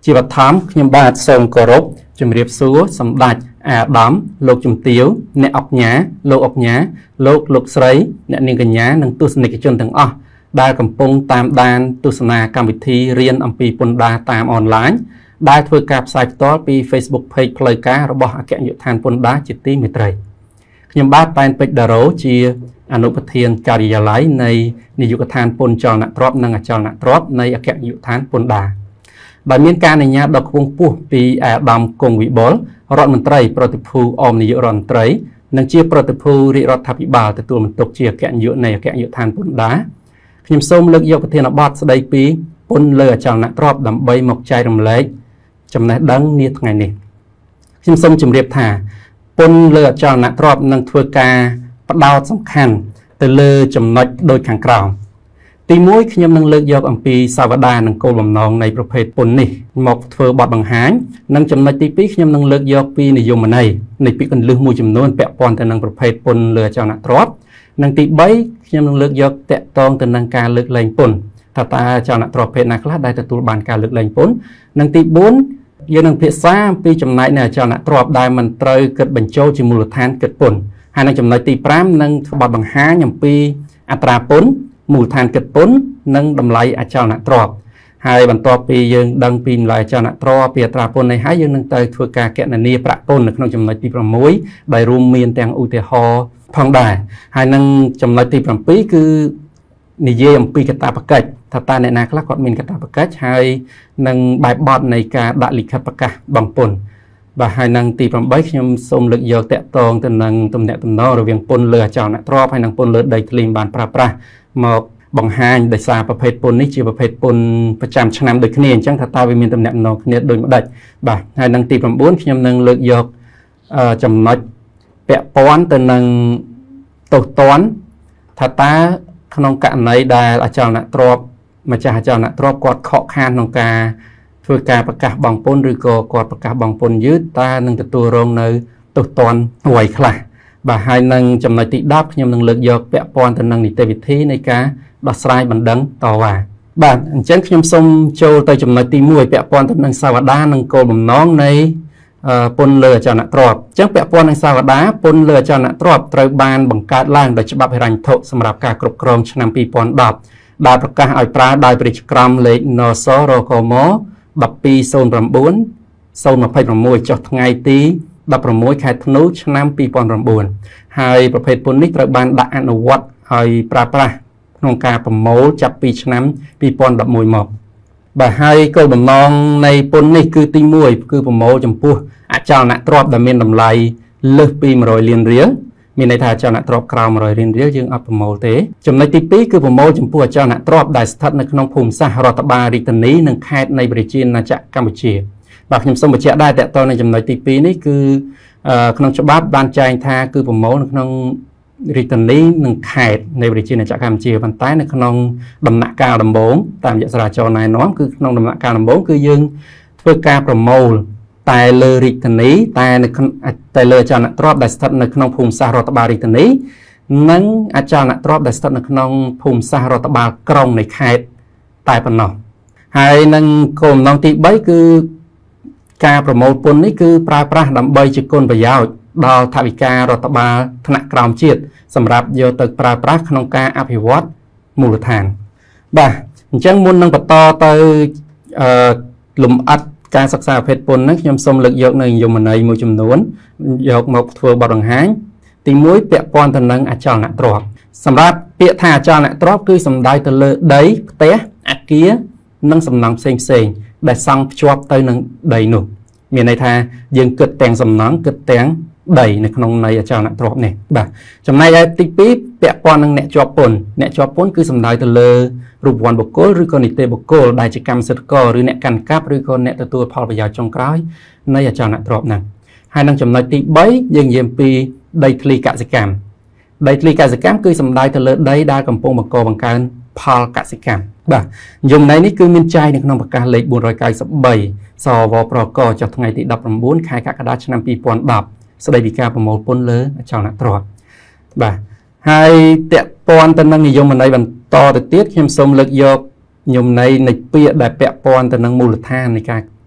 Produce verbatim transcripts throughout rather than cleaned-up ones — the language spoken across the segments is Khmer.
Chỉ vật thám nhưng ba sông cờ rốc chùm riệp xúa sầm đạch à đám lục chùm tiếu nẹ ọc nhá lục ọc nhá lục lục sấy nẹ niên cái nhá nâng tu sinh cái chân thằng o đa cầm pung tam đan tu sinh cam vị thi riêng âm pi pun đa tam online đa thưa cạp sai to pi Facebook page play cá rồi bỏ kẹn nhựa than pun đa chỉ tí mệt trời nhưng ba pan page đà rố chia anh nộp thiên cari gia lái này ni nhựa than pun cho nặng drop nâng cho nặng drop này kẹn nhựa than pun đa bài miền ca này nhá đọc vùng pu pi à đầm cùng vị bol rọt mình tray protipu om ni rọt tray nâng chia protipu ri rọt tháp bào từ tuổi mình tục chia kẹn nhựa này kẹn nhựa than pun đá nhưng sông lực yêu thiên là bát đây pi pun lừa chàng nặng drop đầm bay một chai đầm lấy chấm này đắng niết ngày này nhưng sông chấm riệp thả pun lừa chàng nặng drop nâng thưa ca bắt đầu song khăn từ lừa chấm nói đôi kháng cào tí mũi khi nhâm nâng lực dọc âm pi savada nâng cô lồng nòng này prophet pun này một thưa bọt bằng háng nâng chấm nói tí pi khi nhâm nâng lực dọc pi này dùng mà này này pi cần lương mùi chấm nôn bẹ pon từ nâng prophet pun lừa chàng nặng drop nâng tí bấy khi nhâm nâng lực dọc tẹt tông từ nâng ca lực lên pun ta ta chàng nặng drop pet nạc lát đại từ bàn ca lực lên pun nâng tí bốn giờ nâng phía xa pi chấm này nè chàng nặng drop đại mình trời cất bẩn châu chỉ mùi than cất pun hai nâng chấm nói tí pram nâng bọt bằng háng nhầm pi atra pun mùi than kịch bốn nâng đầm lại ở chào nặng trọp hai bàn to pi dương đăng pin lại chào nặng trọp pi tra pôn này hai dương nâng tới thua ca kẹt này nia bạc pôn được trong chấm nói ti bằng muối đại rum miền tàng u tê ho phong đài hai nâng chấm nói ti bằng pí cứ nì dê âm pi kata bạc cách thật ta này nạc lắc còn miền kata bạc cách hai nâng bài bọt này cả đại lịch bạc cả bằng pôn và hai nâng ti bằng bấy nhom xôm lực dầu tẹt tông từ nâng tôm nẹt tôm no rồi viên pôn lừa chào nặng trọp hai nâng pôn lừa đầy clean bàn pra pra một bằng hai để xaประเภท pônนี้ chỉ ประเภท pôn ประจำ ឆ្នាំ ដូច គ្នា អញ្ចឹង ថា តើ វា មាន តំណែង គ្នា ដូច ម្ដេច បាទ ហើយ នឹង ទី 9 ខ្ញុំ នឹង លើក យក ចំណុច ពាក់ ព័ន្ធ ទៅ នឹង ទោសទណ្ឌ ថា តើ ក្នុង ករណី ដែល អចលនទ្រព្យ ម្ចាស់ អចលនទ្រព្យ គាត់ ខក ខាន ក្នុង ការ ធ្វើ ការ ប្រកាស បង់ ពន្ធ ឬ ក៏ គាត់ ប្រកាស បង់ ពន្ធ យឺត តើ នឹង ទទួល រង នៅ ទោសទណ្ឌ អ្វី ខ្លះ បាទ ហើយ នឹង ចំណុច ទី 10 ខ្ញុំ នឹង លើក យក ពាក់ ព័ន្ធ ទៅ នឹង នីតិវិធី នៃ ការ ដោះស្រាយបណ្ដឹងតវ៉ាបាទអញ្ចឹងខ្ញុំសូមចូលទៅចំណុចទី 1 ពាក់ព័ន្ធទៅនឹងសាវតានិងគោលបំណងនៃពន្ធលើអចលនទ្រព្យអញ្ចឹងពាក់ព័ន្ធនឹងសាវតាពន្ធលើអចលនទ្រព្យត្រូវបានបង្កើតឡើងដោយច្បាប់ហិរញ្ញវត្ថុសម្រាប់ការគ្រប់គ្រងឆ្នាំ ពីរពាន់ដប់ ដែលប្រកាសឲ្យប្រើដោយព្រះរាជក្រមលេខ នស រកម một hai không chín không hai sáu ចុះថ្ងៃទី ដប់ប្រាំមួយ ខែធ្នូ ឆ្នាំ ពីរពាន់ប្រាំបួន ហើយប្រភេទពន្ធនេះត្រូវបានដាក់អនុវត្តឲ្យប្រើប្រាស់ក្នុងការប្រមូលចាប់ពីឆ្នាំ ពីរពាន់ដប់មួយ មក បាទហើយគោលបំណងនៃពន្ធនេះគឺទី 1 គឺប្រមូលចំពោះអចលនទ្រព្យដែលមានតម្លៃលើសពី một trăm លានរៀល មានន័យថាអចលនទ្រព្យក្រោម một trăm លានរៀល យើងអត់ប្រមូលទេ ចំណុចទី 2 គឺប្រមូលចំពោះអចលនទ្រព្យដែលស្ថិតនៅក្នុងភូមិសាស្ត្ររដ្ឋបាលរាជធានីនិងខេត្តនៃប្រជាណាចក្រកម្ពុជា បាទខ្ញុំសូមបញ្ជាក់ដែរតើតើនៅចំណុចទី 2 នេះគឺក្នុងច្បាប់បានចែងថាគឺប្រមូលនៅក្នុង រាជធានីនិងខេត្តនៃប្រជាណាចក្រកម្ពុជាប៉ុន្តែនៅក្នុងដំណាក់កាលដំបូងតាមយៈចរាចរណ៍ណែនាំគឺក្នុងដំណាក់កាលដំបូងគឺយើងធ្វើការប្រមូលតែលើរាជធានីតែនៅតែលើអចលនទ្រព្យដែលស្ថិតនៅក្នុងភូមិសាស្ត្ររដ្ឋបាលរាជធានីនិងអចលនទ្រព្យដែលស្ថិតនៅក្នុងភូមិសាស្ត្ររដ្ឋបាលក្រុងនៃខេត្តតែប៉ុណ្ណោះហើយនឹងគោលបំណងទី 3 គឺការប្រមូលពន្ធនេះគឺប្រើប្រាស់ដើម្បីជាគុណប្រយោជន៍ដល់ថវិការដ្ឋបាលថ្នាក់ក្រោមជាតិសម្រាប់យកទៅប្រើប្រាស់ក្នុងការអភិវឌ្ឍមូលដ្ឋានបាទអញ្ចឹងមុននឹងបន្តទៅលំអិតការសិក្សាប្រភេទពន្ធនេះខ្ញុំសូមលើកយកនៅនិយមន័យមួយចំនួនយកមកធ្វើបទបង្ហាញទី 1 ពាក់ព័ន្ធទៅនឹងអចលនទ្រព្យសម្រាប់ពាក្យថាអចលនទ្រព្យគឺសំដៅទៅលើដីផ្ទះអគារនិងសំណង់ផ្សេងផ្សេងដែលសង់ភ្ជាប់ទៅនឹងដីនោះមានន័យថាយើងគិតទាំងសំណង់គិតទាំងដីនៅក្នុងន័យអចលនទ្រព្យនេះបាទចំណែកឯទី 2 ពាក់ព័ន្ធនឹងអ្នកជាប់ពន្ធអ្នកជាប់ពន្ធគឺសំដៅទៅលើរូបវ័ន្តបុគ្គលឬក៏នីតិបុគ្គលដែលជាកម្មសិទ្ធិករឬអ្នកកាន់កាប់ឬក៏អ្នកទទួលផលប្រយោជន៍ចុងក្រោយនៃអចលនទ្រព្យហ្នឹងហើយនឹងចំណុចទី 3 យើងនិយាយពីដីធ្លីកសិកម្មដីធ្លីកសិកម្មគឺសំដៅទៅលើដីដែលកំពុងបង្កបង្កើនផលកសិកម្មបាទនិយមន័យនេះគឺមានចែងនៅក្នុងប្រកាសលេខ bốn trăm chín mươi ba សវប្រកចុះថ្ងៃទី ដប់ប្រាំបួន ខែកក្កដាឆ្នាំ ពីរពាន់ដប់ ស្ដីពីការប្រមូលពន្ធលើអចលនទ្រព្យបាទហើយតេព័ន្ធទៅនឹងនិយមន័យបន្តទៅទៀតខ្ញុំសូមលើកយកនិយមន័យនៃពាក្យដែលពាក់ព័ន្ធទៅនឹងមូលដ្ឋាននៃការ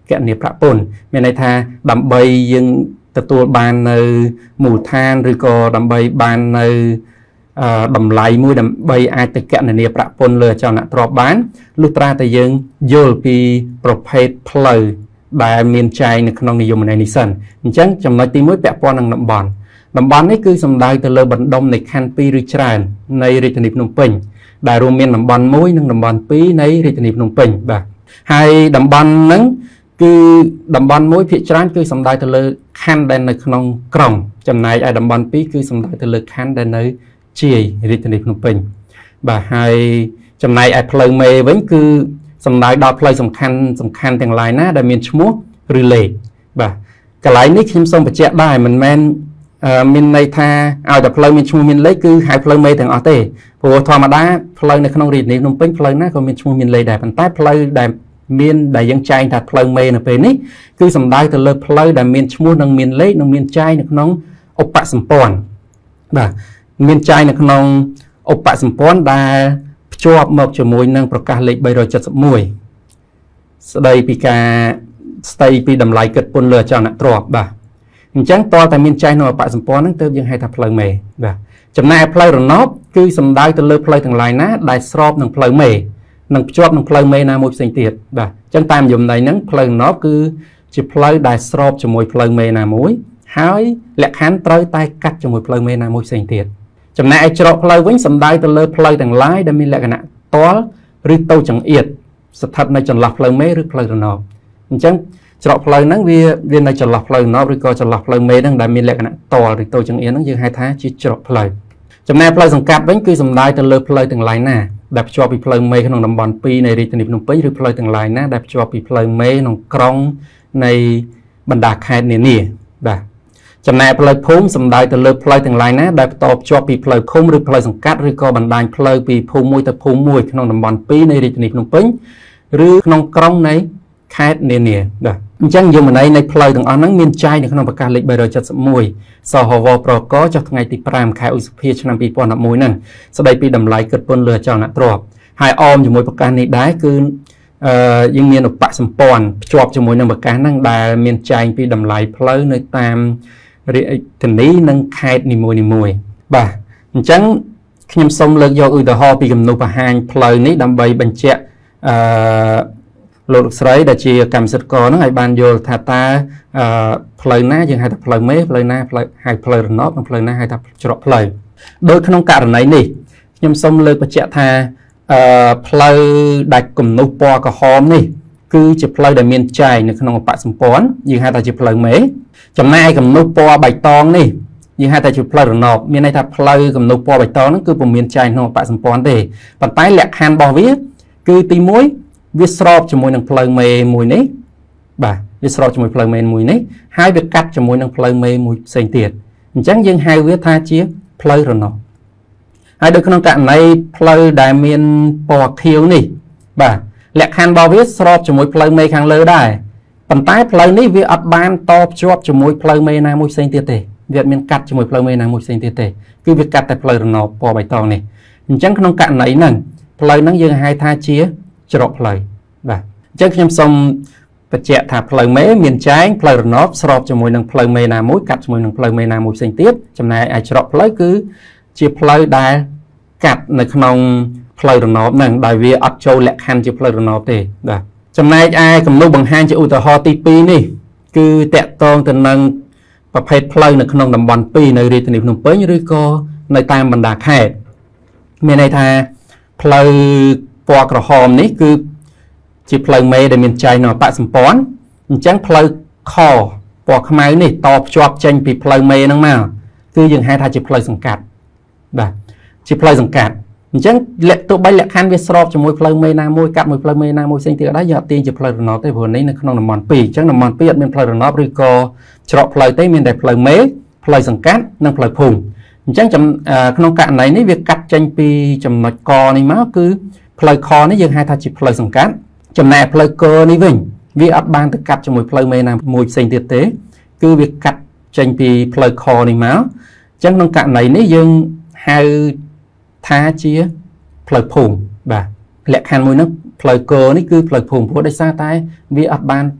kẹn niệm bạc pôn miền này tha đầm bay dươngตัวบานในหมู่ทานหรือก็ดำใบบ้านในดำไหลมือดำใบอาจจะแกะในเนี่ยประปนเลยเจ้าหน้าตรอบบ้านลูกตราแต่ยังโยลปีประเภทเพลย์ได้เมียนใจในขนมนิยมในนิสันจังจำนวนตีมือแปะปอนนังดำบอลดำบอลนี่คือสำได้แต่เลยบันดมในคันปีริชานในริทนิพนมเปิงได้รวมเมียนดำบอลมุ้ยนังดำบอลปีในริทนิพนมเปิงแบบให้ดำบอลนั้นคือดำบอลมุ้ยพิจารณาคือสำได้แต่เลยคันได้ในขนมกล่องจำนายไอ้ดำบอลปีคือสำได้แต่เลยคันได้ในเจียริทนิพนมเปิงแบบให้จำนายไอ้เพลย์เมย์vẫnคือสำได้ดาวเพลย์สำคัญสำคัญแต่งลายนะได้เมียนชั่วโมงหรือเล่แบบกระไรนี้คิมส่งไปแจกได้มันแมนมินในท่าเอาแต่เพลย์มินชั่วโมงมินเล่คือหายเพลย์เมย์แต่งออเต้พอธรรมดาเพลย์ในขนมริทนิพนมเปิงเพลย์นะก็มินชั่วโมงมินเล่ได้ปันใต้เพลย์ได้เมียนได้ยังใจถัดเพลย์เมย์ในปีนี้คือสำได้แต่เลยเพลย์ได้เมียนชั่วโมงนังเมียนเล่นังเมียนใจในขนมอุปสัมปอนแบบเมียนใจในขนมอุปสัมปอนได้ชอบหมกจมูกนังประกาศเล็กใบรอยจัดสมุยสดายปีกาสไตปีดำไหลเกิดปนเรือเจ้าหน้าตรอบบ่จังต่อแต่เมียนใจหน่อยปะสัมปอนนั่งเติมยังให้ทับเพลย์เมย์บ่จำนายเพลย์รนอบคือสำได้แต่เลยเพลย์ทั้งหลายนะได้สอบนังเพลย์เมย์นังชอบนังเพลย์เมย์นามุยเสียงเตียดบ่จังตามยมในนั้นเพลย์นอบคือจะเพลย์ได้สอบจมูกเพลย์เมย์นามุยหายและขันเตยใต้กัดจมูกเพลย์เมย์นามุยเสียงเตียดจำนายไอจรเพลย์วิ่งสำได้แต่เลยเพลย์ทั้งหลายได้มีลักษณะตัวหรือโตจังเอียดสถัดในจังหลักเพลย์เมย์หรือเพลย์รนอบจังจรเพลย์นั้นเวียเวียในจังหลักเพลย์นอบหรือก็จังหลักเพลย์เมย์นั้นได้มีลักษณะตัวหรือโตจังเอียดนั้นยังให้ท้าจีจรเพลย์จำนายเพลย์สังกัดวิ่งคือสำได้แต่เลยเพลย์ทั้งหลายหน้าดับจอปีเพลย์เมย์ขนมดำบอลปีในริทนิพนมเปิงหรือเพลย์ทั้งหลายหน้าดับจอปีเพลย์เมย์นองกรองในบรรดาแคดเนี่ยนี่แบบจำนายเพลย์พุ่มสำได้แต่เลยเพลย์ทั้งหลายนะได้ตอบจอปีเพลย์คุ้มหรือเพลย์สังกัดหรือก็บรรดาเพลย์ปีพุ่มมวยแต่พุ่มมวยขนมดำบอลปีในริทนิพนมเปิงหรือขนมกรองในแคดเนี่ยนี่แบบจังยมในในเพลย์ต่างอันนั้นมีใจในขนมประกาศเล็กใบรอยจัดสมุยสหวปรก็จะไงติปรามแคอุสเพียชนำปีปอนมวยนั่นสดายปีดำไหลเกิดปนเรือเจ้าหน้าตรอบหายออมอยู่มวยประการนี้ได้คือยังมีอุปสัมปอนจอบจมูกนังประการนั่งได้มีใจปีดำไหลเพลย์ในตามเรียถึงนี้นั่งแคดนิมวยนิมวยบ่าจังขยมสมเลิกยออุตหอปีกับนุปหานเพลย์นี้ดำใบบัญเจโลกสไลด์ดัชนีกรรมสกอร์นั่งไอ้บานโยธาตาเพลย์หน้ายังให้ทับเพลย์เมย์เพลย์หน้าให้เพลย์นอบเพลย์หน้าให้ทับจรเพลย์โดยขนมการไหนนี่ขยมสมเลิกบัญเจธาเพลย์ดักกลุ่มนุปอกับหอมนี่คือจะเพลย์ได้เมียนใจในขนมปะสมปอนยังให้ทับจะเพลย์เมย์จำนายกับนุปอใบตองนี่ยังให้แต่จุดเพลย์นอบมีในทับเพลย์กับนุปอใบตองนั่นคือผมเมียนใจขนมปะสมปอนเดย์ปัจจัยแหลกฮันบอวิคือตีมวยวิสรอบจมูกนังเพลย์เมย์มวยนี้บ่าวิสรอบจมูกเพลย์เมย์มวยนี้ให้เบียกัดจมูกนังเพลย์เมย์มวยเสียงเตียดจังยังให้เวทาเชียเพลย์นอบให้โดยขนมกะในเพลย์ได้เมียนปอเขียวนี่บ่าแหลกฮันบอวิสรอบจมูกเพลย์เมย์ขังเลยได้ปัจจัยเพลย์นี้วิอัดบานตอบจวบจมูกเพลย์เมย์นามวยเสียงเตียดเตะเวียดเมียนกัดจมูกเพลย์เมย์นามวยเสียงเตียดเตะคือวิกัดแต่เพลย์นอบปอใบตองนี่จังขนมกะไหนนั่นเพลย์นั้นยังให้ทาเชียจรเพลย์แบบจังขยมสมปัจเจกถาเพลย์เมย์เมียนใจเพลย์นอบสอบจมูกนังเพลย์เมย์นามวยกัดจมูกนังเพลย์เมย์นามวยเสียงเตียดจำนายไอจรเพลย์คือเชียเพลย์ได้กัดในขนมเพลย์นอบนั่งได้เวียอัดโจแหลกฮันเชียเพลย์นอบเตะแบบจำนายไอกับลูกบังฮันจะอุตหอตีปีนี่คือแตะตองแต่นังประเภทเพลย์ในขนมดำบอลปีในริทนิพนมเปิงหรือก็ในตามบรรดาแค่มีในทางเพลย์ปอกระหอมนี้คือจีเพลย์เมย์ได้มีใจหน่อปะสมปอนจังเพลย์คอปอกขมายนี่ตอบจอบเจนปีเพลย์เมย์นั่งมาคือยังให้ทาจีเพลย์สังกัดแบบจีเพลย์สังกัดจังเละตัวใบเละคันเวสรอบจมูกเพลย์เมย์นามวยกัดมวยเพลย์เมย์นามวยเสียงเตียได้ยอดตีจีเพลย์นอบได้ผลนี้ในขนมน้ำมันปีจังน้ำมันปีเป็นเพลย์นอบหรือก็จรเพลย์ได้มีแต่เพลย์เมย์เพลย์สังกัดนั่งเพลย์พุ่งจังจำขนมกะไหนนี่เวียกัดเจนปีจำนวนกอนี่มั้งคือเพลย์คอนี่ยังให้ทาจีเพลย์สังกัดจำแนกเพลย์เกอร์นี่วิ่งวิอัดบางตะกัดจมูกเพลย์เมย์นามวยเสียงเตียเตคือเวียกัดเจนปีเพลย์คอนี่มั้งจังขนมกะไหนนี่ยังให้ทาจีเพลย์พุ่งแบบแหลกหันมวยนักเพลย์เกอร์นี่คือเพลย์พุ่งเพราะได้ซาตายวิอัดบาง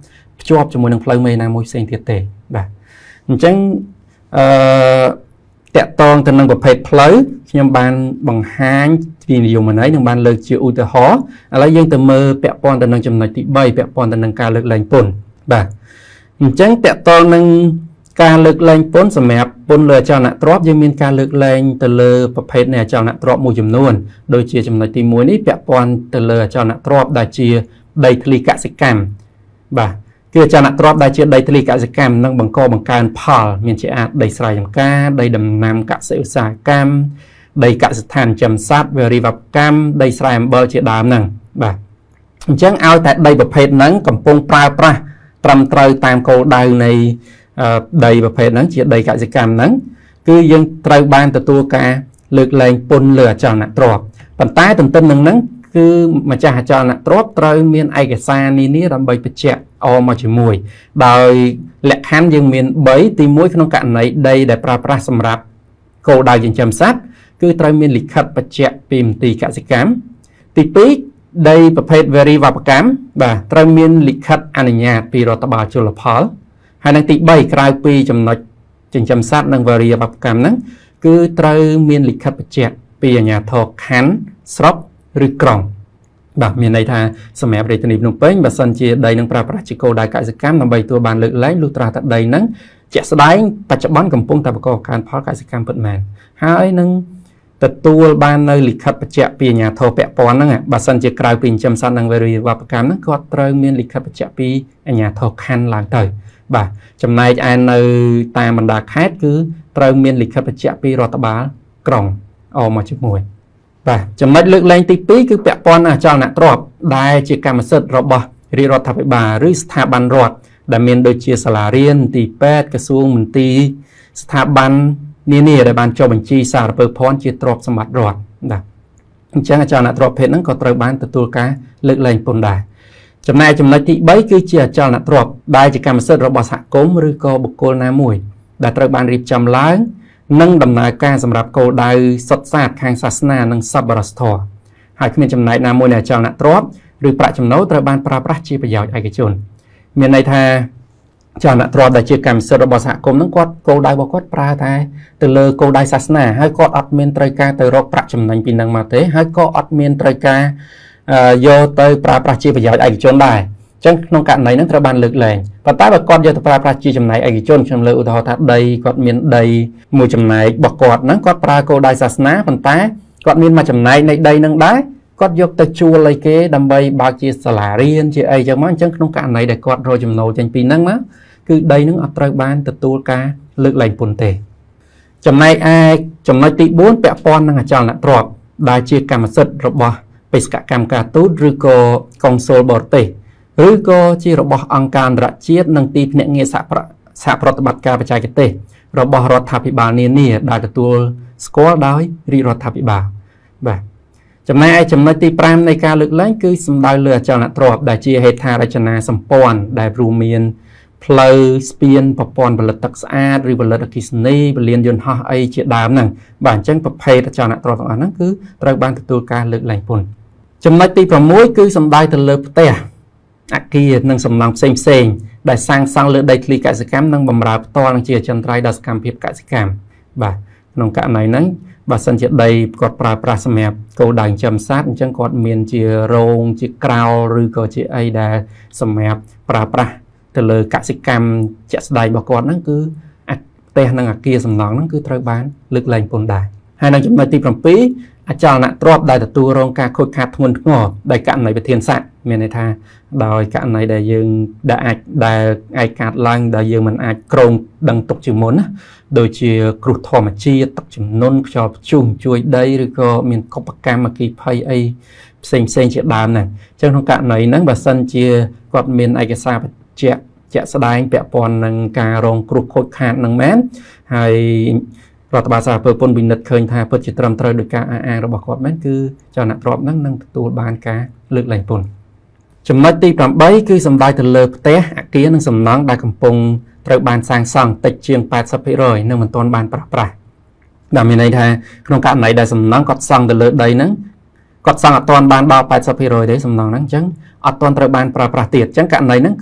ជាប់ជាមួយនឹងផ្លូវមេណាមួយផ្សេងទៀតទេបាទអញ្ចឹងអឺតកតងទៅនឹងប្រភេទផ្លូវខ្ញុំបានបង្ហាញពីនិយមន័យនឹងបានលើកជាឧទាហរណ៍ឥឡូវយើងទៅមើលពាក់ព័ន្ធទៅនឹងចំណុចទី3ពាក់ព័ន្ធទៅនឹងការលើកលែងពន្ធបាទអញ្ចឹងតកតងនឹងការលើកលែងពន្ធសម្រាប់ពន្ធលើអចលនទ្រព្យយើងមានការលើកលែងទៅលើប្រភេទនៃអចលនទ្រព្យមួយចំនួនដូចជាចំណុចទី1នេះពាក់ព័ន្ធទៅលើអចលនទ្រព្យដែលជាដីធ្លីកសិកម្មបាទគឺអចលនទ្រព្យដែលជាដីធ្លីកសិកម្មនឹងបង្កបង្កើនផលមានជាអាចដីស្រែចម្ការដីដំណាំកសិឧស្សាហកម្មដីកសិដ្ឋានចិញ្ចឹមសត្វវារីវកម្មដីស្រែអំបិលជាដើមហ្នឹងបាទអញ្ចឹងឲ្យតែដីប្រភេទហ្នឹងកំពុងប្រើប្រាស់ត្រឹមត្រូវតាមគោលដៅនៃដីប្រភេទហ្នឹងជាដីកសិកម្មហ្នឹងគឺយើងត្រូវបានទទួលការលើកលែងពន្ធលើអចលនទ្រព្យប៉ុន្តែទន្ទឹមនឹងហ្នឹងគឺម្ចាស់អចលនទ្រព្យត្រូវមានឯកសារនានាដើម្បីបញ្ជាក់អមមកជាមួយដោយលក្ខខណ្ឌយើងមាន3ទី1ក្នុងករណីដីដែលប្រើប្រាស់សម្រាប់គោលដៅចិញ្ចឹមសត្វគឺត្រូវមានលិខិតបញ្ជាក់ពីមន្ទីរកសិកម្មទី2ដីប្រភេទវារីវកម្មបាទត្រូវមានលិខិតអនុញ្ញាតពីរដ្ឋបាលជលផលហើយនឹងទី3ក្រៅពីចំណុចចិញ្ចឹមសត្វនិងវារីវកម្មហ្នឹងគឺត្រូវមានលិខិតបញ្ជាក់ពីអាជ្ញាធរខណ្ឌស្រុកឬក្រុងបាទមានន័យថាសម្រាប់រាជធានីភ្នំពេញបើសិនជាដីនឹងប្រើប្រាស់ជាគោលដៅកសិកម្មដើម្បីទទួលបានលើកលែងលុះត្រាតែដីហ្នឹងជាក់ស្ដែងបច្ចុប្បន្នកំពុងតែបង្កកើនផលកសិកម្មពិតមែនហើយនឹងទទួលបាននៅលិខិតបញ្ជាក់ពីអាជ្ញាធរពាក់ព័ន្ធហ្នឹងបើសិនជាក្រៅពីចិញ្ចឹមសត្វនិងវារីវកម្មហ្នឹងគាត់ត្រូវមានលិខិតបញ្ជាក់ពីអាជ្ញាធរខណ្ឌឡើងទៅបាទចំណែកឯនៅតាមបណ្ដាខេត្តគឺត្រូវមានលិខិតបញ្ជាក់ពីរដ្ឋបាលក្រុងអមមកជាមួយបាទចំណុចលើកលែងទី2គឺពាក់ព័ន្ធនឹងអចលនទ្រព្យដែលជាកម្មសិទ្ធិរបស់រាជរដ្ឋាភិបាលឬស្ថាប័នរដ្ឋដែលមានដូចជាសាលារៀនមន្ទីរពេទ្យក្រសួងមន្ទីរស្ថាប័ននានាដែលបានចុះបញ្ជីសារពើភ័ណ្ឌជាទ្រព្យសម្បត្តិរដ្ឋបាទអញ្ចឹងអចលនទ្រព្យភេទហ្នឹងក៏ត្រូវបានទទួលការលើកលែងពន្ធដែរចំណែកចំណុចទី3គឺជាអចលនទ្រព្យដែលជាកម្មសិទ្ធិរបស់សហគមន៍ឬក៏បុគ្គលណាមួយដែលត្រូវបានរៀបចំឡើងនិងដំណើរការសម្រាប់គោលដៅសុទ្ធសាធខាងសាសនានិងសប្បុរសធម៌ហើយគ្មានចំណែកណាមួយនៃអចលនទ្រព្យឬប្រាក់ចំណូលត្រូវបានប្រើប្រាស់ជាប្រយោជន៍ឯកជនមានន័យថាអចលនទ្រព្យដែលជាកម្មសិទ្ធិរបស់សហគមន៍ហ្នឹងគាត់គោលដៅរបស់គាត់ប្រើតែទៅលើគោលដៅសាសនាហើយគាត់អត់មានត្រូវការទៅរកប្រាក់ចំណេញពីនឹងមកទេហើយក៏អត់មានត្រូវការយកទៅប្រើប្រាស់ជាប្រយោជន៍ឯកជនដែរអញ្ចឹងក្នុងករណីហ្នឹងត្រូវបានលើកលែងប៉ុន្តែបើគាត់យកទៅប្រើប្រាស់ជាចំណែកឯកជនខ្ញុំលើកឧទាហរណ៍ថាដីគាត់មានដីមួយចំណែករបស់គាត់ហ្នឹងគាត់ប្រើគោលដៅសាសនាប៉ុន្តែគាត់មានមួយចំណែកនៃដីហ្នឹងដែរគាត់យកទៅជួលឲ្យគេដើម្បីបើកជាសាលារៀនជាអីចឹងមកអញ្ចឹងក្នុងករណីដែលគាត់រកចំណូលចេញពីហ្នឹងមកគឺដីហ្នឹងអត់ត្រូវបានទទួលការលើកលែងពន្ធទេចំណែកឯចំណុចទី4ពាក់ព័ន្ធនឹងអចលនទ្រព្យដែលជាកម្មសិទ្ធិរបស់បេសកកម្មការទូតឬក៏កុងស៊ុលបរទេសឬក៏ជារបស់អង្គការអន្តរជាតិនិងទីភ្នាក់ងារសហប្រសហប្រតិបត្តិការបច្ចេកទេសរបស់រដ្ឋាភិបាលនានាដែលទទួលស្គាល់ដោយរាជរដ្ឋាភិបាលបាទចំណែកឯចំណុចទី5នៃការលើកលែងគឺសំដៅលើអចលនទ្រព្យដែលជាហេដ្ឋារចនាសម្ព័ន្ធដែលរួមមានផ្លូវស្ពានប្រព័ន្ធផលិតទឹកស្អាតឬផលិតអគ្គិសនីពលានយន្តហោះអីជាដើមហ្នឹងបាទអញ្ចឹងប្រភេទអចលនទ្រព្យទាំងអស់ហ្នឹងគឺត្រូវបានទទួលការលើកលែងពន្ធចំណុចទី6គឺសំដៅទៅលើផ្ទះអគារនិងសំណង់ផ្សេងផ្សេងដែលសាងសង់លើដីធ្លីកសិកម្មនិងបម្រើផ្ទាល់នឹងជាអចិន្ត្រៃយ៍ដល់សកម្មភាពកសិកម្មបាទក្នុងករណីហ្នឹងបើសិនជាដីគាត់ប្រើប្រាស់សម្រាប់គោលដៅចិញ្ចឹមសត្វអញ្ចឹងគាត់មានជារោងជាក្រោលឬក៏ជាអីដែលសម្រាប់ប្រើប្រាស់ទៅលើកសិកម្មជាក់ស្ដែងរបស់គាត់ហ្នឹងគឺផ្ទះនិងអគារសំណង់ហ្នឹងគឺត្រូវបានលើកលែងពន្ធដែរហើយនៅចំណុចទី7អចលនទ្រព្យដែលទទួលរងការខូចខាតធ្ងន់ធ្ងរដោយករណីវិធានស័ក្តិមានន័យថាដោយករណីដែលយើងដែលអាចដែលអាចកាត់ឡើងដែលយើងមិនអាចគ្រោងដឹងទុកជាមុនណាដូចជាគ្រោះធម្មជាតិទឹកជំនន់ខ្យល់ព្យុះជួយដីឬក៏មានកុបកម្មអគ្គិភ័យអីផ្សេងផ្សេងជាដើមហ្នឹងអញ្ចឹងក្នុងករណីហ្នឹងបើសិនជាគាត់មានឯកសារបញ្ជាក់ជាក់ស្ដែងពាក់ព័ន្ធនឹងការរងគ្រោះខូចខាតនឹងមែនហើយរដ្ឋបាលសារពើពន្ធវិនិច្ឆ័យឃើញថាពិតជាត្រឹមត្រូវដោយការអះអាងរបស់គាត់មែនគឺចលនទ្រព្យហ្នឹងនឹងទទួលបានការលើកលែងពន្ធចំណុចទី8គឺសំដៅទៅលើផ្ទះអគារនិងសំណង់ដែលកំពុងត្រូវបានសាងសង់តិចជាង แปดสิบเปอร์เซ็นต์ និងមិនទាន់បានប្រាស់ប្រាស់ដែលមានន័យថាក្នុងករណីដែលសំណង់គាត់សង់ទៅលើដីហ្នឹងគាត់សង់អត់ទាន់បានដល់ แปดสิบเปอร์เซ็นต์ ទេសំណង់ហ្នឹងអញ្ចឹងអត់ទាន់ត្រូវបានប្រើប្រាស់ទៀតអញ្ចឹងករណីហ្នឹងគឺ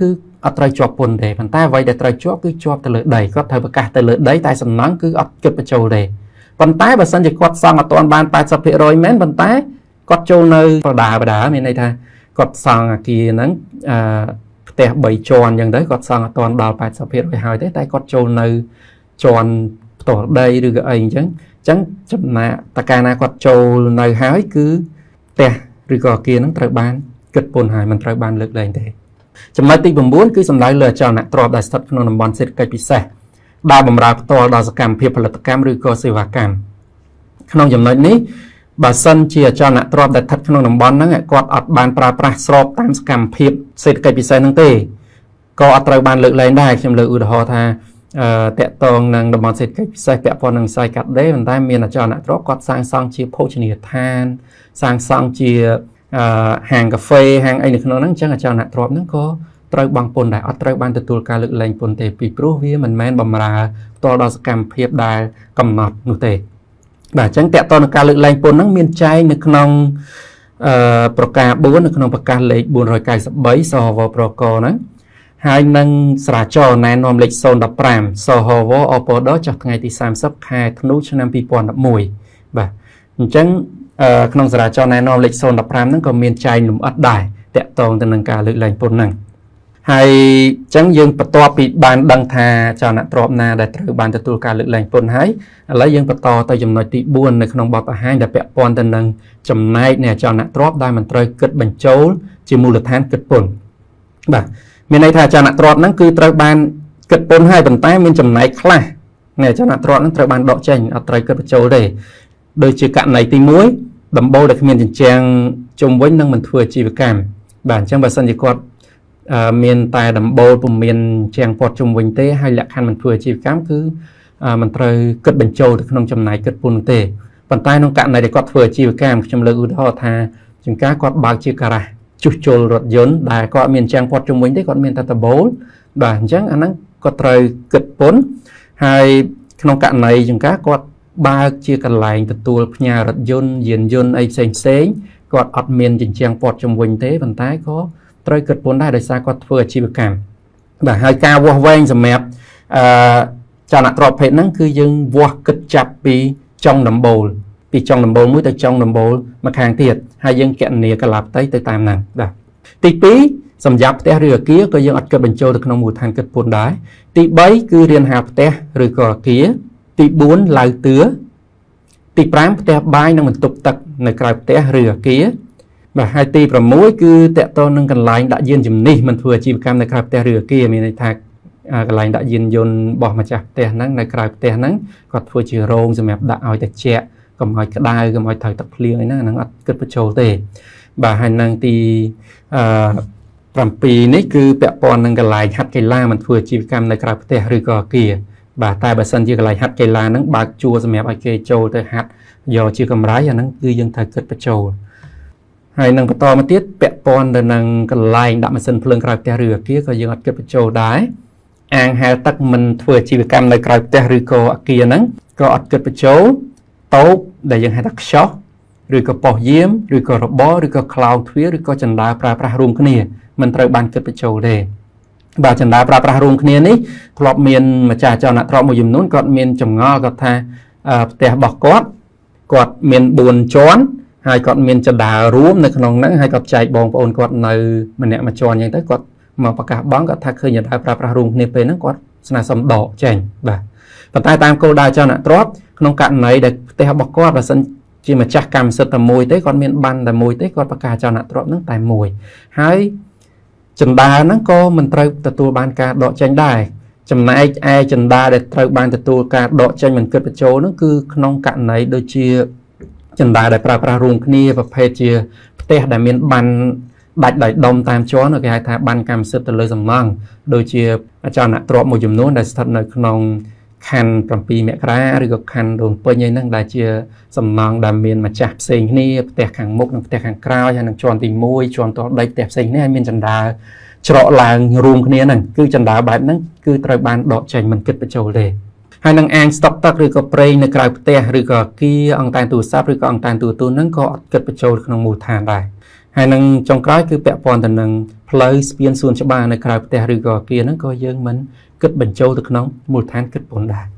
អត់ត្រូវជាប់ពន្ធទេប៉ុន្តែអ្វីដែលត្រូវជាប់គឺជាប់ទៅលើដីគាត់ត្រូវប្រកាសទៅលើដីតែសំណង់គឺអត់គិតបញ្ចូលទេប៉ុន្តែបើសិនជាគាត់សង់អត់ទាន់បានแปดสิบភាគរយ មែនប៉ុន្តែគាត់ចូលនៅបដាបដាមានន័យថាគាត់សង់អាគារហ្នឹងអឺផ្ទះបីជាន់អញ្ចឹងទៅគាត់សង់អត់ទាន់ដល់แปดสิบភាគរយហើយទេតែគាត់ចូលនៅជាន់ផ្ទាល់ដីឬក៏អីអញ្ចឹងអញ្ចឹងចំណាតកាលណាគាត់ចូលនៅហើយគឺផ្ទះឬក៏អាគារហ្នឹងត្រូវបានគិតពន្ធហើយមិនត្រូវបានលើកលែងទេចំណុចទីchínគឺសំដៅលើអចលនទ្រព្យដែលស្ថិតក្នុងតំបន់សេដ្ឋកិច្ចពិសេសដែលបម្រើផ្ទាល់ដល់សកម្មភាពផលិតកម្មឬក៏សេវាកម្មក្នុងចំណុចនេះបើសិនជាអចលនទ្រព្យដែលស្ថិតក្នុងតំបន់ហ្នឹងគាត់អត់បានប្រើប្រាស់ស្របតាមសកម្មភាពសេដ្ឋកិច្ចពិសេសហ្នឹងទេក៏អត់ត្រូវបានលើកលែងដែរខ្ញុំលើកឧទាហរណ៍ថាអឺតកតងនឹងតំបន់សេដ្ឋកិច្ចពិសេសពាក់ព័ន្ធនឹងវិស័យកាត់ដេរប៉ុន្តែមានអចលនទ្រព្យគាត់សាងសង់ជាភោជនីយដ្ឋានសាងសង់ជាអឺហាងកាហ្វេហាងអីនៅក្នុងហ្នឹងអញ្ចឹងអចលនទ្រព្យហ្នឹងក៏ត្រូវបង់ពន្ធដែរអត់ត្រូវបានទទួលការលើកលែងពន្ធទេពីព្រោះវាមិនមែនបម្រើផ្ទាល់ដល់សកម្មភាពដែលកំណត់នោះទេបាទអញ្ចឹងតកតនឹងការលើកលែងពន្ធហ្នឹងមានចែងនៅក្នុងអឺប្រការbốnនៅក្នុងប្រកាសលេខbốn trăm chín mươi baសហវប្រកហ្នឹងហើយនឹងស្រាចរណែនាំលេខศูนย์mộtห้าសហវអពដចុះថ្ងៃទី三十ខែធ្នូឆ្នាំពីរពាន់ដប់មួយបាទអញ្ចឹងក្នុងសារាចរណែនាំលេខศูนย์mộtห้าហ្នឹងក៏មានចែងលម្អិតដែរតកតងទៅនឹងការលើកលែងពន្ធហ្នឹងហើយអញ្ចឹងយើងបន្ទាប់ពីបានដឹងថាចលនទ្រព្យណាដែលត្រូវបានទទួលការលើកលែងពន្ធហើយឥឡូវយើងបន្តទៅចំណុចទីbốnនៅក្នុងបទបង្ហាញដែលពាក់ព័ន្ធទៅនឹងចំណែកនៃចលនទ្រព្យដែលមិនត្រូវគិតបញ្ចូលជាមូលដ្ឋានគិតពន្ធបាទមានន័យថាចលនទ្រព្យហ្នឹងគឺត្រូវបានគិតពន្ធហើយប៉ុន្តែមានចំណែកខ្លះនៃចលនទ្រព្យហ្នឹងត្រូវបានដកចេញអត់ត្រូវគិតបញ្ចូលទេដូចជាករណីទីមួយដំបូលដែលគ្មានជញ្ជាំងជុំវិញនឹងមិនធ្វើអាជីវកម្មបាទអញ្ចឹងបើសិនជាគាត់មានតែដំបូលពុំមានជាងពាត់ជុំវិញទេហើយលក្ខខណ្ឌមិនធ្វើអាជីវកម្មគឺមិនត្រូវគិតបញ្ចូលទៅក្នុងចំណាយគិតពន្ធទេប៉ុន្តែក្នុងករណីដែលគាត់ធ្វើអាជីវកម្មខ្ញុំលើកឧទាហរណ៍ថាជាងការគាត់បើកជាការ៉ាសជួសជុលរថយន្តដែលគាត់មានជាងពាត់ជុំវិញទេគាត់មានតែដំបូលបាទអញ្ចឹងអាហ្នឹងគាត់ត្រូវគិតពន្ធហើយក្នុងករណីជាងការគាត់បើកជាកន្លែងទទួលផ្ញើរថយន្តយានយន្តអីផ្សេងផ្សេងគាត់អត់មានជញ្ជាំងពាត់ជុំវិញទេប៉ុន្តែក៏ត្រូវគិតពន្ធដែរដោយសារគាត់ធ្វើអាជីវកម្មបាទហើយការវាស់វែងសម្រាប់អឺចលនទ្រព្យភេទហ្នឹងគឺយើងវាស់គិតចាប់ពីចុងដំបូលពីចុងដំបូលមួយទៅចុងដំបូលមកខាងទៀតហើយយើងគណនាកន្លះផ្ទៃទៅតាមហ្នឹងបាទទីពីរសម្រាប់ផ្ទះឬអគារក៏យើងអត់គិតបញ្ចូលទៅក្នុងមូលដ្ឋានគិតពន្ធដែរទីបីគឺរានហាលផ្ទះឬក៏អគារទីបួនឡៅតឿទីប្រាំផ្ទះបាយនិងបន្ទប់ទឹកនៅក្រៅផ្ទះឬអគារបាទហើយទីប្រាំមួយគឺតកតនឹងកន្លែងដាក់យានជំនិះមិនធ្វើអាជីវកម្មនៅក្រៅផ្ទះឬអគារមានន័យថាកន្លែងដាក់យានយន្តរបស់ម្ចាស់ផ្ទះហ្នឹងនៅក្រៅផ្ទះហ្នឹងគាត់ធ្វើជារោងសម្រាប់ដាក់ឲ្យត្រជាក់កុំឲ្យក្តៅកុំឲ្យត្រូវទឹកភ្លៀងអីហ្នឹងហ្នឹងអត់គិតបញ្ចូលទេបាទហើយនឹងទីអឺប្រាំពីរនេះគឺពាក់ព័ន្ធនឹងកន្លែងហាត់កីឡាមិនធ្វើអាជីវកម្មនៅក្រៅផ្ទះឬក៏អគារបាទតែបើសិនជាកន្លែងហាត់កីឡាហ្នឹងបើកជួរសម្រាប់ឲ្យគេចូលទៅហាត់យកជាកម្រៃអាហ្នឹងគឺយើងត្រូវគិតបញ្ចូលហើយនឹងបន្តមកទៀតពាក់ព័ន្ធទៅនឹងកន្លែងដាក់ម៉ាស៊ីនភ្លើងក្រៅផ្ទះឬអគារក៏យើងអត់គិតបញ្ចូលដែរអាងហែលទឹកមិនធ្វើអាជីវកម្មនៅក្រៅផ្ទះឬក៏អគារហ្នឹងក៏អត់គិតបញ្ចូលតូបដែលយើងហៅថាខ្ចោះឬក៏ប៉ុស្តិ៍យាមឬក៏របរឬក៏ខ្លោងទ្វារឬក៏ចណ្ដាលប្រើប្រាស់រួមគ្នាមិនត្រូវបានគិតបញ្ចូលទេបាទចណ្ដាលប្រើប្រាស់រួមគ្នានេះធ្លាប់មានម្ចាស់ចលនទ្រព្យមួយចំនួនគាត់មានចម្ងល់គាត់ថាផ្ទះរបស់គាត់គាត់មានបួនជាន់ហើយគាត់មានចណ្ដាលរួមនៅក្នុងហ្នឹងហើយគាត់ចែកបងប្អូនគាត់នៅម្នាក់មួយជាន់អញ្ចឹងទៅគាត់មកប្រកាសបងគាត់ថាឃើញចណ្ដាលប្រើប្រាស់រួមគ្នាពេលហ្នឹងគាត់ស្នើសុំដកចេញបាទប៉ុន្តែតាមគោលដៅចលនទ្រព្យក្នុងករណីដែលផ្ទះរបស់គាត់បើសិនជាម្ចាស់កម្មសិទ្ធិតែមួយទេគាត់មានបានតែមួយទេគាត់ប្រកាសចលនទ្រព្យហ្នឹងតែមួយហើយចណ្ដាលហ្នឹងក៏មិនត្រូវទទួលបានការដកចេញដែរចំណែកឯចណ្ដាលដែលត្រូវបានទទួលការដកចេញមិនគិតបញ្ចូលហ្នឹងគឺក្នុងករណីដូចជាចណ្ដាលដែលប្រើប្រាស់រួមគ្នាប្រភេទជាផ្ទះដែលមានបានដាច់ដោយដុំតាមជាន់គេហៅថាបានកម្មសិទ្ធិទៅលើសំណង់ដូចជាចលនទ្រព្យមួយចំនួនដែលស្ថិតនៅក្នុងខណ្ឌប្រាំពីរមករាឬក៏ខណ្ឌដូនពេញអីហ្នឹងដែលជាសំណង់ដែលមានម្ចាស់ផ្សេងគ្នាផ្ទះខាងមុខនិងផ្ទះខាងក្រោយហើយនឹងជាន់ទីមួយជាន់តដីផ្ទះផ្សេងគ្នាហើយមានចណ្ដាលច្រកឡើងរួមគ្នាហ្នឹងគឺចណ្ដាលបែបហ្នឹងគឺត្រូវបានដកចេញមិនគិតបញ្ចូលទេហើយនឹងអាងស្តុកទឹកឬក៏ប្រេងនៅក្រៅផ្ទះឬក៏អគារអង្គតានទូរស័ព្ទឬក៏អង្គតានទូរទស្សន៍ហ្នឹងក៏អត់គិតបញ្ចូលក្នុងមូលដ្ឋានដែរ hai năng trong cái cứ bẹp pon thành năng play spin xuân cho ba này khai bề rư gò kia nó coi dương mình kết bình châu từ nóng một tháng kết bốn đài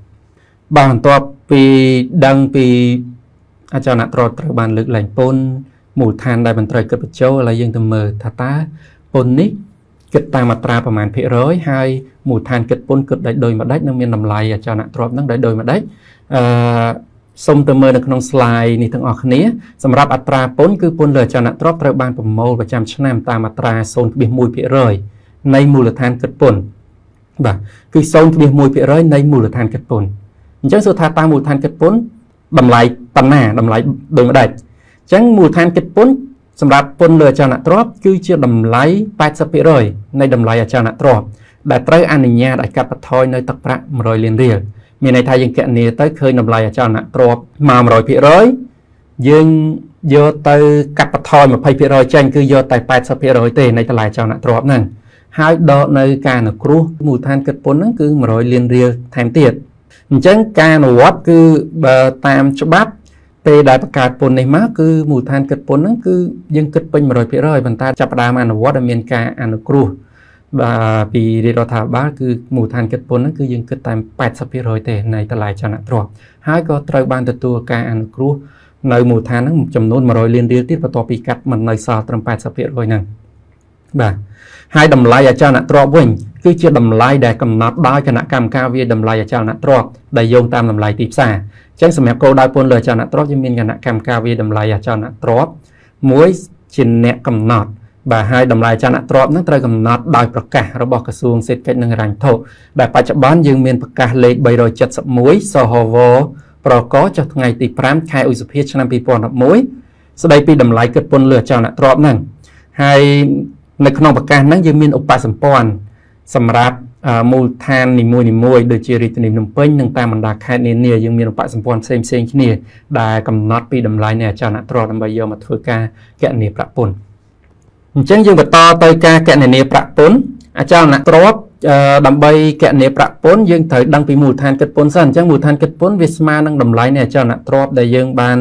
bàn to vì đăng vìอาจารย์นักตรวจบานลึกแหล่งปนหมู่ทานได้บรรทายกับเจ้าอะไรยังทำมือท่าตาปนนี้เกิดตามมาตราประมาณเพียร้อยให้หมู่ทานเกิดปนเกิดได้โดยมาได้นั่งมีนำลายอาจารย์นักตรวจนั่งได้โดยมาได้สมเติมมือในขนมสไลด์นี่ทั้งออกนี้สำหรับอัตราปนคือปนเหลืออาจารย์นักตรวจบานประโมลประจำชั้นนำตามมาตราโซนเบียมวยเพียร้อยในมูลทานเกิดปนบ่คือโซนเบียมวยเพียร้อยในมูลทานเกิดปนจังสุดท้ายตามมูลทานเกิดปนดำไหลปัญหาดำไหลโดยไม่ได้จังมูลทานเก็บปนสำหรับปนเรืออาจารย์ตรอบคือเชื่อดำไหลแปดสิบปีเลยในดำไหลอาจารย์ตรอบได้ไตรอันนี้ได้กับปะทอยในตักพระมรอยเรียนเรียนมีในไทยยังแกะเนี่ยไตเคยดำไหลอาจารย์ตรอบมามรอยปีเลยยังโยไตกับปะทอยมาไปปีเลยจังคือโยไตแปดสิบปีเลยเตในตลาดอาจารย์ตรอบนั่นหายดอกในการครูมูลทานเก็บปนนั่นคือมรอยเรียนเรียนแทนเตียดจังการวัดคือตามฉบับเตได้ประกาศปนในมาคือหมู่ทานเกิดปนนั้นคือยังเกิดเป็นมรอยเพียร้อยบรรดาจับดามานวัดอเมริกาอนุครูบาปีเดรธาบ้าคือหมู่ทานเกิดปนนั้นคือยังเกิดตามแปดสิบเพียร้อยเตในตลาดชนะตรอกหายก็ตรายบานตัวการอนุครูในหมู่ทานนั้นจำนวนมรอยเรียนเรียนที่ประต่อปีกัดมันในซาตรมแปดสิบเพียร้อยนั่งบ่าให้ดำไล่อาจารย์ตรอกวิ่งคือจะดำไล่ได้กำนัดได้ขณะกรรมการวิดำไล่อาจารย์ตรอกได้โยงตามดำไล่ตีบซ่าจังสมัยโกได้ปนเลยอาจารย์ตรอกจะมีขณะกรรมการวิดำไล่อาจารย์ตรอกมวยจินเนกำนัดบ่าให้ดำไล่อาจารย์ตรอกนั้นตรายกำนัดได้ประกาศระบบกระทรวงเศรษฐกิจหนึ่งรังโทแต่ปัจจุบันยังมีประกาศเลขใบโดยจัดสมวยสหวประกอบจากไงตีพรามคายอุสเพียชนปีปอนมวยสดายปีดำไล่เกิดปนเลยอาจารย์ตรอกนั่งให้ในขนมประการนั้นยังมีอุปสัมปอนสำหรับมูลทานนิมวยนิมวยโดยเจริญนิมนมเป้งหนึ่งตามบรรดาค่ายเนียยังมีอุปสัมปอนเซมเซงที่นี่ได้กำนัดปีดำลายเนี่ยอาจารย์ตรอดำใบยอมาเถื่อกาแกะเนียประปนเช่นยังบัดต่อเตยกาแกะเนียประปนอาจารย์ตรอดดำใบแกะเนียประปนยังเถิดดังปีมูลทานเกิดปนสั้นจังมูลทานเกิดปนวิสมานั่งดำลายเนี่ยอาจารย์ตรอดได้ยังบาน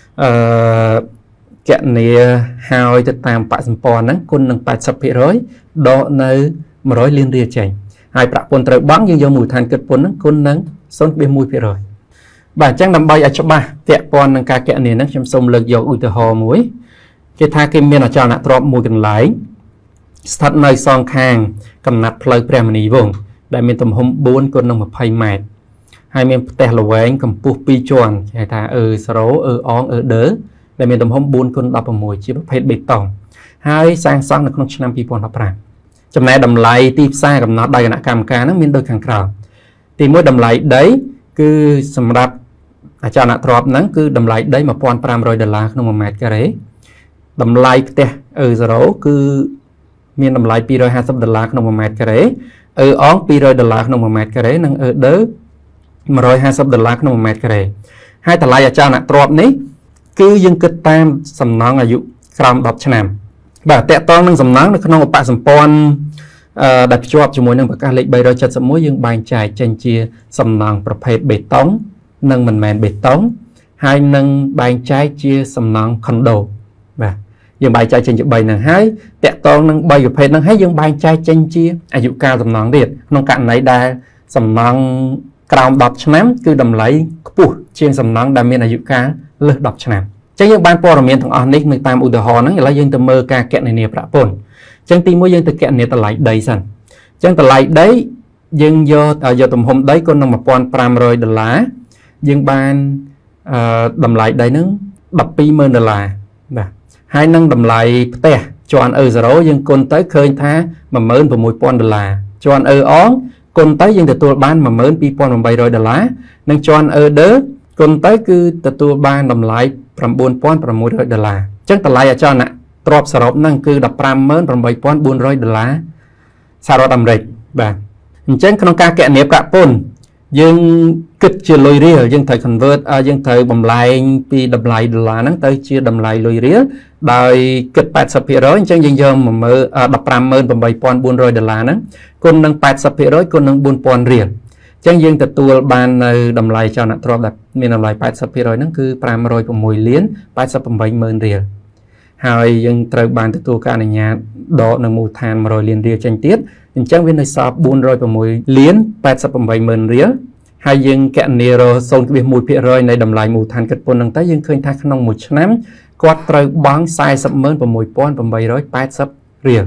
แกะเนียหายจะตามปะสัมปอนนั้นคนหนึ่งแปดสิบปีร้อยดอกในมร้อยเลียนเรียใจหายประปนตรบังยังยอมมูลทานเกิดปนนั้นคนนั้นส้นเบี้ยมวยปีร้อยบางจังนำใบอาชบะแกะปอนนังกาแกะเนียนั้นจำสมเลิกยออุตหอมวยเกทาเกมีนอาจารย์ตรอบมวยกันหลายสถานในซองคางกำนัดเพลย์แปรมณีวงได้มีตมหมบุญคนนำมาภัยแมดให้มีแต่ละแหวงกับปูปีจวนใช่ท่าเออสโรเอออ้องเออเด้อได้มีตมหมบุญคนดับประมวยชีพเพชรเบตองให้สร้างสร้างในขนมชนำปีปอนทับปรางจำแนกดำไหลตีบซ่ากับน็อตได้กันกรรมการนั้นมีโดยขังคราวตีมวยดำไหลได้คือสำหรับอาจารย์ตรอบนั้นคือดำไหลได้มาปอนปรามรอยดอลลาร์ขนมแมทกระเรดำไหลเตะเออสโรคือมีดำไหลปีรอยห้าสิบดอลลาร์ขนมแมทกระเรเอออ้องปีรอยดอลลาร์ขนมแมทกระเรนั่งเออเด้อมารอยห้าสิบดอลลาร์ขนมแมทกระเรให้แต่ลายอาจารย์ตรอบนี้คือยังเกิดตามสำนักอายุครามดับชนามแบบแต่ตอนนั้นสำนักในขนมปะสัมปอนดับจวบจมูกนั่งประกาศเล็กใบรอยจัดสมุยยังบางใจเจนเจียสำนักประเภทเบตงนั่งมันแมนเบตงให้นั่งบางใจเจียสำนักคอนโดแบบยังบางใจเจนจีใบนั่งให้แต่ตอนนั่งใบประเภทนั่งให้ยังบางใจเจนเจียอายุการสำนักเด็ดน้องกันไหนได้สำนักกราวดับชนะคือดำไหลปุ๊บเชียงสำนักดำมีอายุการเลิกดับชนะจังยังบ้านปอร์เมียนทางอันนี้ในตามอุดหอนั้นแล้วยังตะเมอกาแกะในเนียประปนจังตีมวยยังตะแกะเนียตะไหลได้สันจังตะไหลได้ยังโยต่อยตุ่มหอมได้ก็นำมาปอนปรามรอยดอลลาร์ยังบ้านดำไหลได้นึงดับปีเมินดอลลาร์แบบให้นั่งดำไหลเตะจวนเออสโรยังคนเต้เคยท้ามาเมินผมมวยปอนดอลลาร์จวนเอออ้องคนเต้ยังแต่ตัวบ้านมาเมินปีปอนมาใบรอยดอลลาร์นั่งจวนเออเด้อคนเต้คือแต่ตัวบ้านดำไหลประมูลป้อนประมูลร้อยดอลลาร์จังแต่ลายอาจารย์น่ะตรอบสรุปนั่นคือดับปรามเมินประมูลป้อนบุญร้อยดอลลาร์สหรัฐอเมริกแบบจังขนมกาแกะเนียบกระปนยังกึศเชื่อลอยเรียยังถ่ายคอนเวิร์ตยังถ่ายบำไลปีดับไลดอลลาร์นั่งถ่ายเชื่อดำไลลอยเรียได้กึศแปดสิบเพียร้อยจังยังยอมมาเมื่อดับปรามเมินประมูลป้อนบุญร้อยดอลลาร์นั้นคนนั่งแปดสิบเพียร้อยคนนั่งบุญป้อนเรียจังยังแต่ตัวบานในดำไลเจ้าหน้าตรอบแบบมีดำไลแปดสิบปีร้อยนั่นคือปรามรอยผมมวยเลี้ยนแปดสิบผมใบเมินเรีย hai dân trời bàn từ tu cả nhà đó là mù than mà rồi liền ria tranh tiết nhưng chẳng viên nơi sao buôn rồi vào mùi liến bát sập bảy mền ria hai dân kẹn nero xong cái mùi phía rồi này đầm lại mù than kết bồn năng tới dân khơi thang nông một năm quạt trời băng sai sập mơn vào mùi pon vào bảy rồi bát sập ria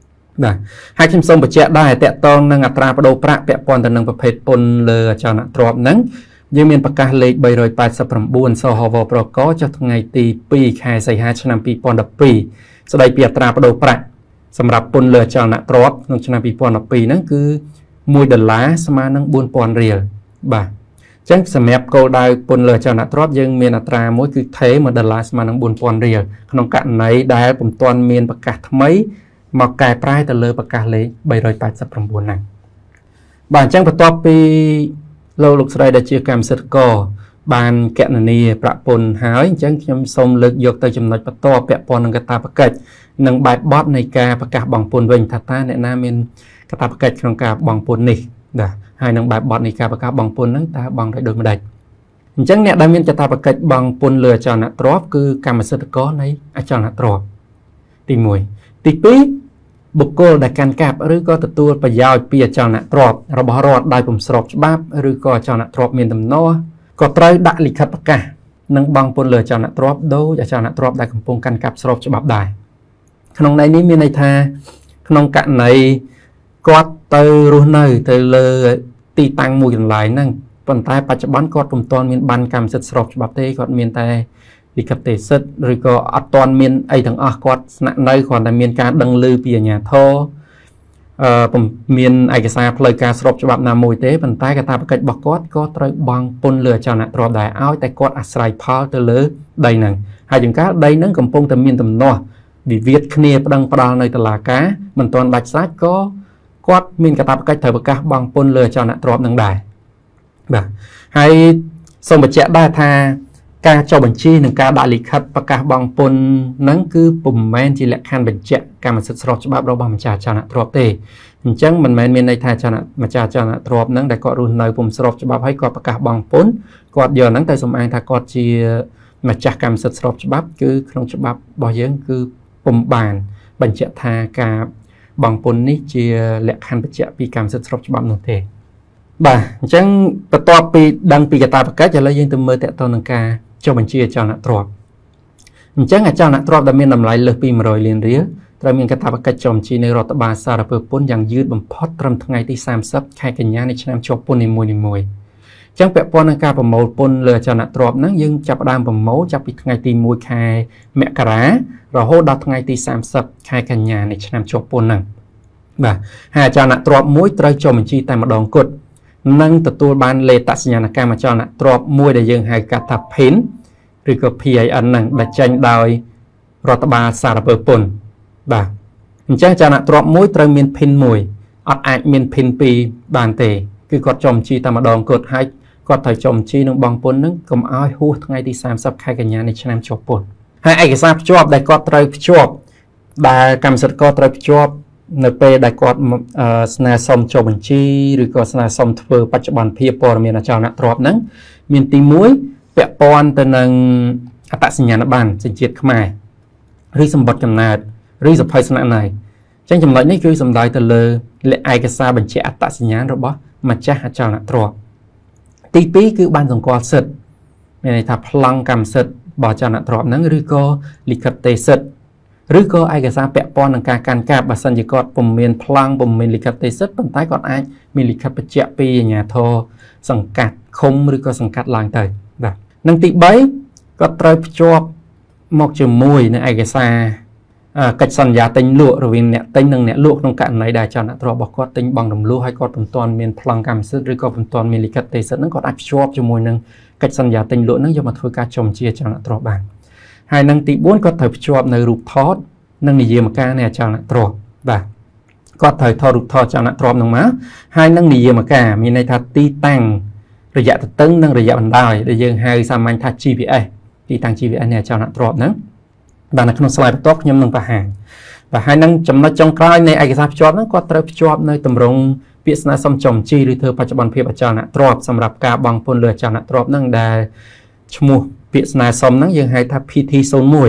nè hai chim sông bạch chẹtได้แต่ต้องนั่งอัตราประโดประแปะปอนแต่นั่งประเภทปนเลือจานะตรอบนั้นยังมีประกาศเลขใบรอยปลายสับปะบุญสหวประกอบจะไงตีปีแค่ใส่ห้าชนะปีปอนดับปีแสดงปีอัตราประโดประสำหรับปนเลือจานะตรอบนั่งชนะปีปอนดับปีนั่นคือมวยเดลล้าสมานั่งบุญปอนเรียลบ่าจังสมัยโกได้ปนเลือจานะตรอบยังมีอัตรามวยคือเทมาเดลล้าสมานั่งบุญปอนเรียลขนมกันไหนได้ผมตอนมีประกาศทำไมมากายปลายแต่เลยประกาศเลยใบรอยปลายสับปะบุญนั่งบ่าจังประตอบปีเราลุกสไลด์ได้เชื่อกรรมสตกอบานแกนนีประปนหายจังยมสมเลือกยกแต่จำนวนประตอแปะปอนนังกตาประกาศนังใบบอสในการประกาศบังปนเวงทัตตาเนี่ยนามินกตาประกาศของการบังปนนี่เด้อให้นังใบบอสในการประกาศบังปนนั้นตาบังได้โดยไม่ได้จังเนี่ยได้มินกตาประกาศบังปนเลือจานะตรอบคือกรรมสตกอในอาจารย์ตรอบตีมวยตีปีบุคคลได้การแก็บหรือก็ตัวประยาวเปียจานะตรอบเราบอกรอดได้ผมสอบฉบับหรือก็จานะตรอบมีตำนอก็ไตรดักลิขัดประกาศนังบางปนเลือจานะตรอบโดยจานะตรอบได้กำปงการกับสอบฉบับได้ขนมในนี้มีในทาขนมกะในกอดเตอรุ่นในเตอเลตีตังมูอย่างไรนั่งปัจจัยปัจจุบันกอดผมตอนมีบันกรรมสอบฉบับเตกอดมีแต่ลิขติดหรือก็อัตอนมีนไอถึงอ่ะกอดสนัในก่อนแต่มีการดังลือเปียเนี่ยท่อผมมีเอกสารเพลย์การสอบฉบับนามวยเต้ปัจจัยกระทำประกาศบอกกอดก็ตรบางปนเลือจานะตรอบได้เอาแต่กอดอาศัยพาวเตอเลยได้หนึ่งหายถึงการได้นั่งกำปงแต่มีตำนอวิเวียดเคลียร์ดังปลาในตลาดก้ามันตอนบัดซัดก็กอดมีกระทำประกาศเถอะประกาศบางปนเลือจานะตรอบนั่งได้แบบให้สมบัติเจได้ทาการเจ้าบัญชีหนึ่งการด่าลิขัดประกาศบางปนนั้นคือปุ่มแมนที่แหลกขันบัญชีการมันสสอบฉบับเราบางบัญชาจานะตรอบเตจังมันแมนมีในทางจานะบัญชาจานะตรอบนั้นแต่ก็รุ่นในปุ่มสอบฉบับให้กอดประกาศบางปนกอดเยอะนั้นแต่สมัยถ้ากอดจีมาจากการสสอบฉบับคือขนมฉบับบ่อยยังคือปุ่มบานบัญชีทาการบางปนนี้จีแหลกขันบัญชีปีการสสอบฉบับนั่นเองบ่าจังประตอบปีดังปีกตาประกาศจะเลยยังตัวเมื่อแต่ตอนนังกาเจ้าบัญชีเจ้าหน้าตรวจจังเจ้าหน้าตรวจดำเนินนำไหลเลือกปีมารอยเรียนเรียตระมีกระทำประกาศจอมชีในรัฐบาลสารเปิดปนอย่างยืดบำพอดตรำทั้งไงที่สามซับใครกันยาในชนามชอบปนในมวยในมวยจังแปะปนนังกาประมวลปนเลือเจ้าหน้าตรวจนั้นยังจับดามประมวลจับปีทั้งไงตีมวยใครแม่กระไรเราโหดทั้งไงที่สามซับใครกันยาในชนามชอบปนนั่งบ่าหาเจ้าหน้าตรวจมวยตระจอมชีแต่มาดองกดนั่งตัวบานเลตัสัญญาณการมาเจ้าหน้าตรวจมวยได้ยังหายกระทับเพ้นหรือก็พีไออันนั้นได้แจ้งโดยรัฐบาลสารเปิดปนบ่าแจ้งจานะตรอบมวยตรมีนพินมวยอัดอาจมีนพินปีบานเตคือกอดจอมชีตามดองกดให้กอดถ่ายจอมชีนึงบางปนนึงกลมอ้อยหูทั้งไงที่สามสับใครกันยาในชนามชอบปนให้เอกสารจอบได้กอดไตรจอบได้กำสัดกอดไตรจอบในเปได้กอดสนาสมจอบัญชีหรือก็สนาสมเทอปัจจุบันเพียบปอมีนาจานะตรอบนั้นมีนตีมวยแปะปอนแต่นังอัตสัญญาณบ้านสัญเจียขมายหรือสมบัติกำนาดหรือสภัยสนะไหนจังจำเลยนี่คือสมได้แต่เลยและไอกษาบัญชีอัตสัญญาณเราบอกมาจ้าหาจานะตรอบตีปีคือบ้านสงกอเสร็จในทับพลังกรรมเสร็จบ่อจานะตรอบนั้นหรือก็ลิขเตเสร็จหรือก็ไอกษาแปะปอนในการการแก้บัสัญญากรปุ่มเมียนพลังปุ่มเมียนลิขเตเสร็จปัญไตก่อนไอมีลิขปัจเจปีอย่างเงี้ยทอสังกัดคมหรือก็สังกัดลางเตยแบบนังติใบก็ไตรจอบมอกจมูกในเอกสารกัจสัญญาติงลุ่หรือวินเนี่ยติงหนึ่งเนี่ยลุ่ตรงกันในได้จานะตรบอกก็ติงบังดมลุ่ให้ก็เป็นตอนมีพลังกรรมซึ่งหรือก็เป็นตอนมีลิขเตซึ่งนั่นก็อัดจอบจมูกหนึ่งกัจสัญญาติงลุ่นั่นจะมาทำการชมเชียจานะตรบานให้นังติบุญก็ไตรจอบในรูปทอดนั่งในเยี่ยมการเนี่ยจานะตรบานก็ไตรทอรูปทอดจานะตรบลงมาให้นั่งในเยี่ยมการมีในทัศตีตั้งระยะตึงนั่งระยะบันไดได้ยังให้สามัญทัศ จี พี เอ ที่ตั้ง จี พี เอ เนี่ยเจ้าหน้าตรวจนั้นบางนักขนมสไลด์ตกยำหนึ่งประหารvà hai năng chấm nói trong cái này ai cái job nó có tới job nơi tầm rong việc na xong chồng chiหรือเธอปัจจุบันเพียบเจ้าหน้าตรวจสำหรับการบังปนเรือเจ้าหน้าตรวจนั่งได้ชั่วโมงviệc na xongนั่งยังให้ทับพิธีโซนมวย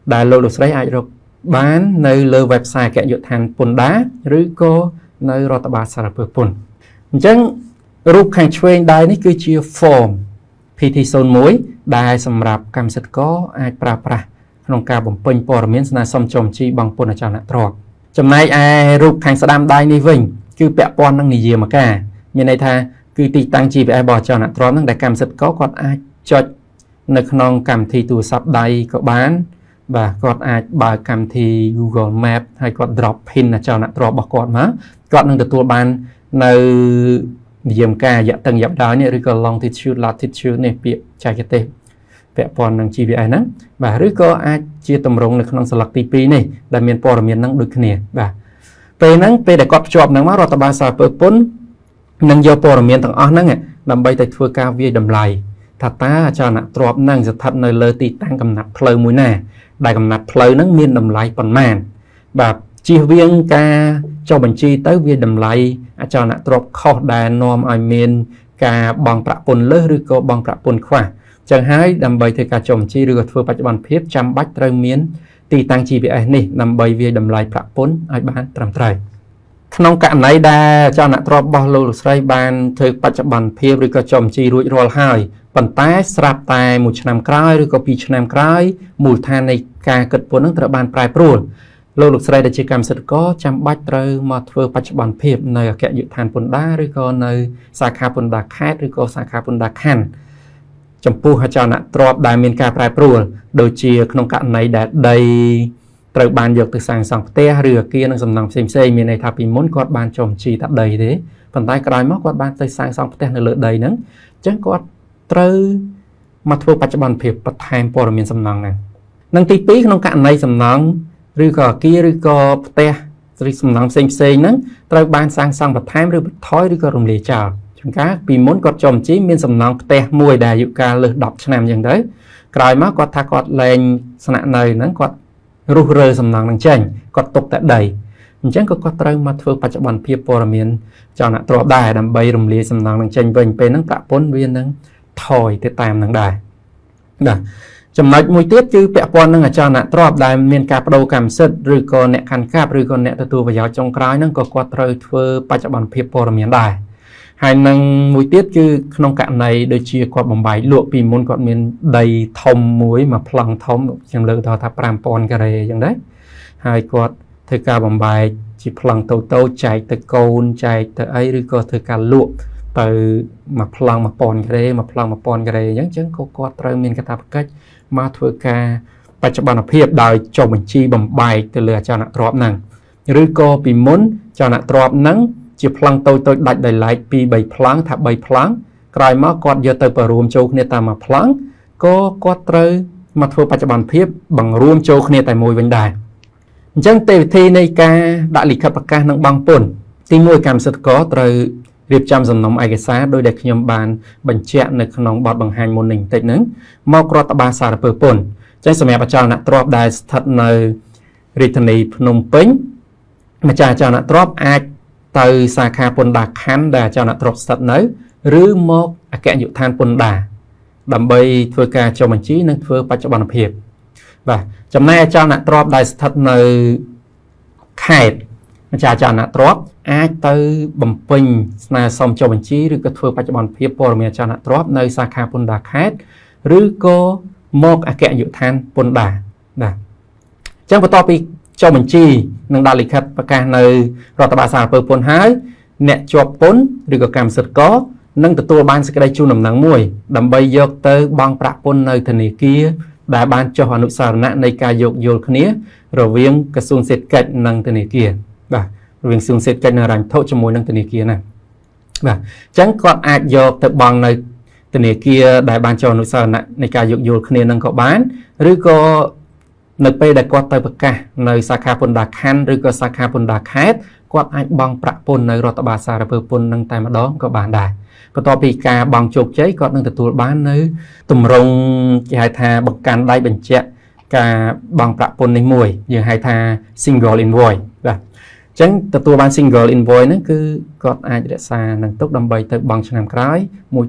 ដែលលោកលោកស្រីអាចរកបាននៅលើ website អគ្គនាយកដ្ឋានពន្ធដារឬក៏នៅរដ្ឋបាលសារពើពន្ធអញ្ចឹងរូបខាងឆ្វេងដៃនេះគឺជា form พี ที ศูนย์ หนึ่ง ដែលសម្រាប់កម្មសិទ្ធិករអាចប្រើប្រាស់ក្នុងការបំពេញព័ត៌មានស្នើសុំចុះបញ្ជីបង់ពន្ធអចលនទ្រព្យចំណែកឯរូបខាងស្ដាំដៃនេះវិញគឺពាក់ព័ន្ធនឹងនិយាមការមានន័យថាគឺទីតាំង ជី พี អេស របស់អចលនទ្រព្យហ្នឹងដែលកម្មសិទ្ធិករគាត់អាចចុចនៅក្នុងកម្មវិធីទូរស័ព្ទដៃក៏បានបាទគាត់អាចបើកកម្មវិធី Google Map ហើយគាត់ drop pin អចលនទ្រព្យរបស់គាត់មកគាត់នឹងទទួលបាននៅនិយមការរយៈតឹងរយៈដើមនេះឬក៏ longitude latitude នេះពាក្យចែកទេសពាក់ព័ន្ធនឹង ជី พี អេស ហ្នឹងបាទឬក៏អាចជាតម្រងនៅក្នុងស្លឹកទីពីរនេះដែលមានព័ត៌មានហ្នឹងដូចគ្នាបាទពេលហ្នឹងពេលដែលគាត់ភ្ជាប់ហ្នឹងមករដ្ឋបាលសារពើពន្ធនឹងយកព័ត៌មានទាំងអស់ហ្នឹងដើម្បីទៅធ្វើការវាយតម្លៃថាតើអចលនទ្រព្យហ្នឹងស្ថិតនៅលើទីតាំងកំណត់ផ្លូវមួយណាដែលកំណត់ផ្លូវហ្នឹងមានតម្លៃប៉ុន្មានបាទជៀសវាងការចុះបញ្ជីទៅវាតម្លៃអចលនទ្រព្យខុសដែលនាំឲ្យមានការបង់ប្រាក់ពន្ធលើសឬក៏បង់ប្រាក់ពន្ធខ្វះចឹងហើយដើម្បីធ្វើការចុះបញ្ជីឬក៏ធ្វើបច្ចុប្បន្នភាពចាំបាច់ត្រូវមានទីតាំង ជី พี អេស នេះដើម្បីវាតម្លៃប្រាក់ពន្ធឲ្យបានត្រឹមត្រូវក្នុងករណីដែលអចលនទ្រព្យរបស់លោកលោកស្រីបានធ្វើបច្ចុប្បន្នភាពឬក៏ចុះបញ្ជីរួចរាល់ហើយប៉ុន្តែស្រាប់តែមួយឆ្នាំក្រោយឬក៏ពីរឆ្នាំក្រោយមូលដ្ឋាននៃការគិតពន្ធនឹងត្រូវបានប្រែប្រួលលោកលោកស្រីដែលជាកម្មសិទ្ធិករចាំបាច់ត្រូវមកធ្វើបច្ចុប្បន្នភាពនៅអគ្គនាយកដ្ឋានពន្ធដារឬក៏នៅសាខាពន្ធដារខេត្តឬក៏សាខាពន្ធដារខណ្ឌចំពោះអចលនទ្រព្យដែលមានការប្រែប្រួលដូចជាក្នុងករណីដែលដីត្រូវបានយកទៅសាងសង់ផ្ទះឬអគារនិងសំណង់ផ្សេងផ្សេងមានន័យថាពីមុនគាត់បានចុះបញ្ជីថាដីទេប៉ុន្តែក្រោយមកគាត់បានទៅសាងសង់ផ្ទះនៅលើដីហ្នឹងអញ្ចឹងគាត់ត្រូវមកធ្វើបច្ចុប្បន្នភាពបន្ថែមព័ត៌មានសំណង់ហ្នឹងនិងទីពីរក្នុងករណីសំណង់ឬក៏អគារឬក៏ផ្ទះឬសំណង់ផ្សេងផ្សេងហ្នឹងត្រូវបានសាងសង់បន្ថែមឬបន្ថយឬក៏រំលាយចោលជួនកាលពីមុនគាត់ចុះបញ្ជីមានសំណង់ផ្ទះមួយដែលអាយុកាលលើសដប់ឆ្នាំអញ្ចឹងទៅក្រោយមកគាត់ថាគាត់លែងស្នាក់នៅហ្នឹងគាត់រុះរើសំណង់ហ្នឹងចេញគាត់ទុកតែដីអញ្ចឹងក៏គាត់ត្រូវមកធ្វើបច្ចុប្បន្នភាពព័ត៌មានចលនទ្រព្យដែរដើម្បីរំលាយសំណង់ហ្នឹងចេញវិញពេលហ្នឹងប្រាក់ពន្ធវានឹងថយទៅតាមនឹងដែរបាទចំណុចមួយទៀតគឺពាក់ព័ន្ធនឹងអចលនទ្រព្យដែលមានការបដូរកម្មសិទ្ធិឬក៏អ្នកខណ្ឌកាប់ឬក៏អ្នកទទួលប្រយោជន៍ចុងក្រោយហ្នឹងក៏គាត់ត្រូវធ្វើបច្ចុប្បន្នភាពព័ត៌មានដែរហើយនឹងមួយទៀតគឺក្នុងករណីដូចជាគាត់បំបាយលក់ពីមុនគាត់មានដីធំមួយមួយប្លង់ធំខ្ញុំលើកដល់ថាប្រាំពាន់ការ៉េអញ្ចឹងដែរហើយគាត់ធ្វើការបំបាយជាប្លង់តូចតូចចែកទៅកូនចែកទៅអីឬក៏ធ្វើការលក់ទៅមួយប្លង់មួយពាន់ការ៉េមួយប្លង់មួយពាន់ការ៉េអញ្ចឹងអញ្ចឹងក៏គាត់ត្រូវមានកាតព្វកិច្ចមកធ្វើការបច្ចុប្បន្នភាពដោយចុះបញ្ជីបំបែកទៅលើអចលនទ្រព្យហ្នឹងឬក៏ពីមុនអចលនទ្រព្យហ្នឹងជាប្លង់តូចតូចដាច់ដោយឡែកពីរបីប្លង់ថាបីប្លង់ក្រោយមកគាត់យកទៅបរួមចូលគ្នាតាមមួយប្លង់ក៏គាត់ត្រូវមកធ្វើបច្ចុប្បន្នភាពបង្រួមចូលគ្នាតែមួយវិញដែរអញ្ចឹងទេវិធីនៃការដាក់លិខិតប្រកាសនឹងបង់ពន្ធទីមួយកម្មសិទ្ធិករត្រូវរៀបចំសំណុំឯកសារដោយដែលខ្ញុំបានបញ្ជាក់នៅក្នុងបទបង្ហាញមុននេះបន្តិចហ្នឹងមករដ្ឋបាលសារពើពន្ធអញ្ចឹងសម្រាប់អចលនទ្រព្យដែលស្ថិតនៅរាជធានីភ្នំពេញម្ចាស់អចលនទ្រព្យអាចទៅសាខាពន្ធដារខណ្ឌដែលអចលនទ្រព្យស្ថិតនៅឬមកអគ្គនាយកដ្ឋានពន្ធដារដើម្បីធ្វើការចុះបញ្ជីនិងធ្វើបច្ចុប្បន្នភាពបាទចំណែកអចលនទ្រព្យដែលស្ថិតនៅខេត្តម្ចាស់អចលនទ្រព្យអាចទៅបំពេញស្នើសុំចុះបញ្ជីឬក៏ធ្វើបច្ចុប្បន្នភាពព័ត៌មានអចលនទ្រព្យនៅសាខាពន្ធដារខេត្តឬក៏មកអគ្គនាយកដ្ឋានពន្ធដារបាទអញ្ចឹងបន្ទាប់ពីចុះបញ្ជីនិងដាក់លិខិតប្រកាសនៅរដ្ឋបាលសារពើពន្ធហើយអ្នកជាប់ពន្ធឬក៏កម្មសិទ្ធិករនឹងទទួលបានសេចក្តីជូនដំណឹងមួយដើម្បីយកទៅបង់ប្រាក់ពន្ធនៅធនាគារដែលបានចុះអនុស្សរណៈនៃការយោគយល់គ្នារវាងក្រសួងសេដ្ឋកិច្ចនិងធនាគារបាទរវាងក្រសួងសេដ្ឋកិច្ចនិងហិរញ្ញវត្ថុជាមួយនឹងធនាគារណាបាទអញ្ចឹងគាត់អាចយកទៅបង់នៅធនាគារដែលបានចុះអនុស្សរណៈនៃការយោគយល់គ្នានឹងក៏បានឬក៏នៅពេលដែលគាត់ទៅប្រកាសនៅសាខាពន្ធដារខណ្ឌឬក៏សាខាពន្ធដារខេត្តគាត់អាចបង់ប្រាក់ពន្ធនៅរដ្ឋបាលសារពើពន្ធនឹងតែម្ដងក៏បានដែរបន្ទាប់ពីការបង់ជោគជ័យគាត់នឹងទទួលបាននៅទម្រង់គេហៅថាបង្កាន់ដៃបញ្ជាក់ការបង់ប្រាក់ពន្ធនេះមួយយើងហៅថា single invoice បាទអញ្ចឹងទទួលបាន single invoice ហ្នឹងគឺគាត់អាចរក្សានឹងទុកដើម្បីទៅបង់ឆ្នាំក្រោយមួយ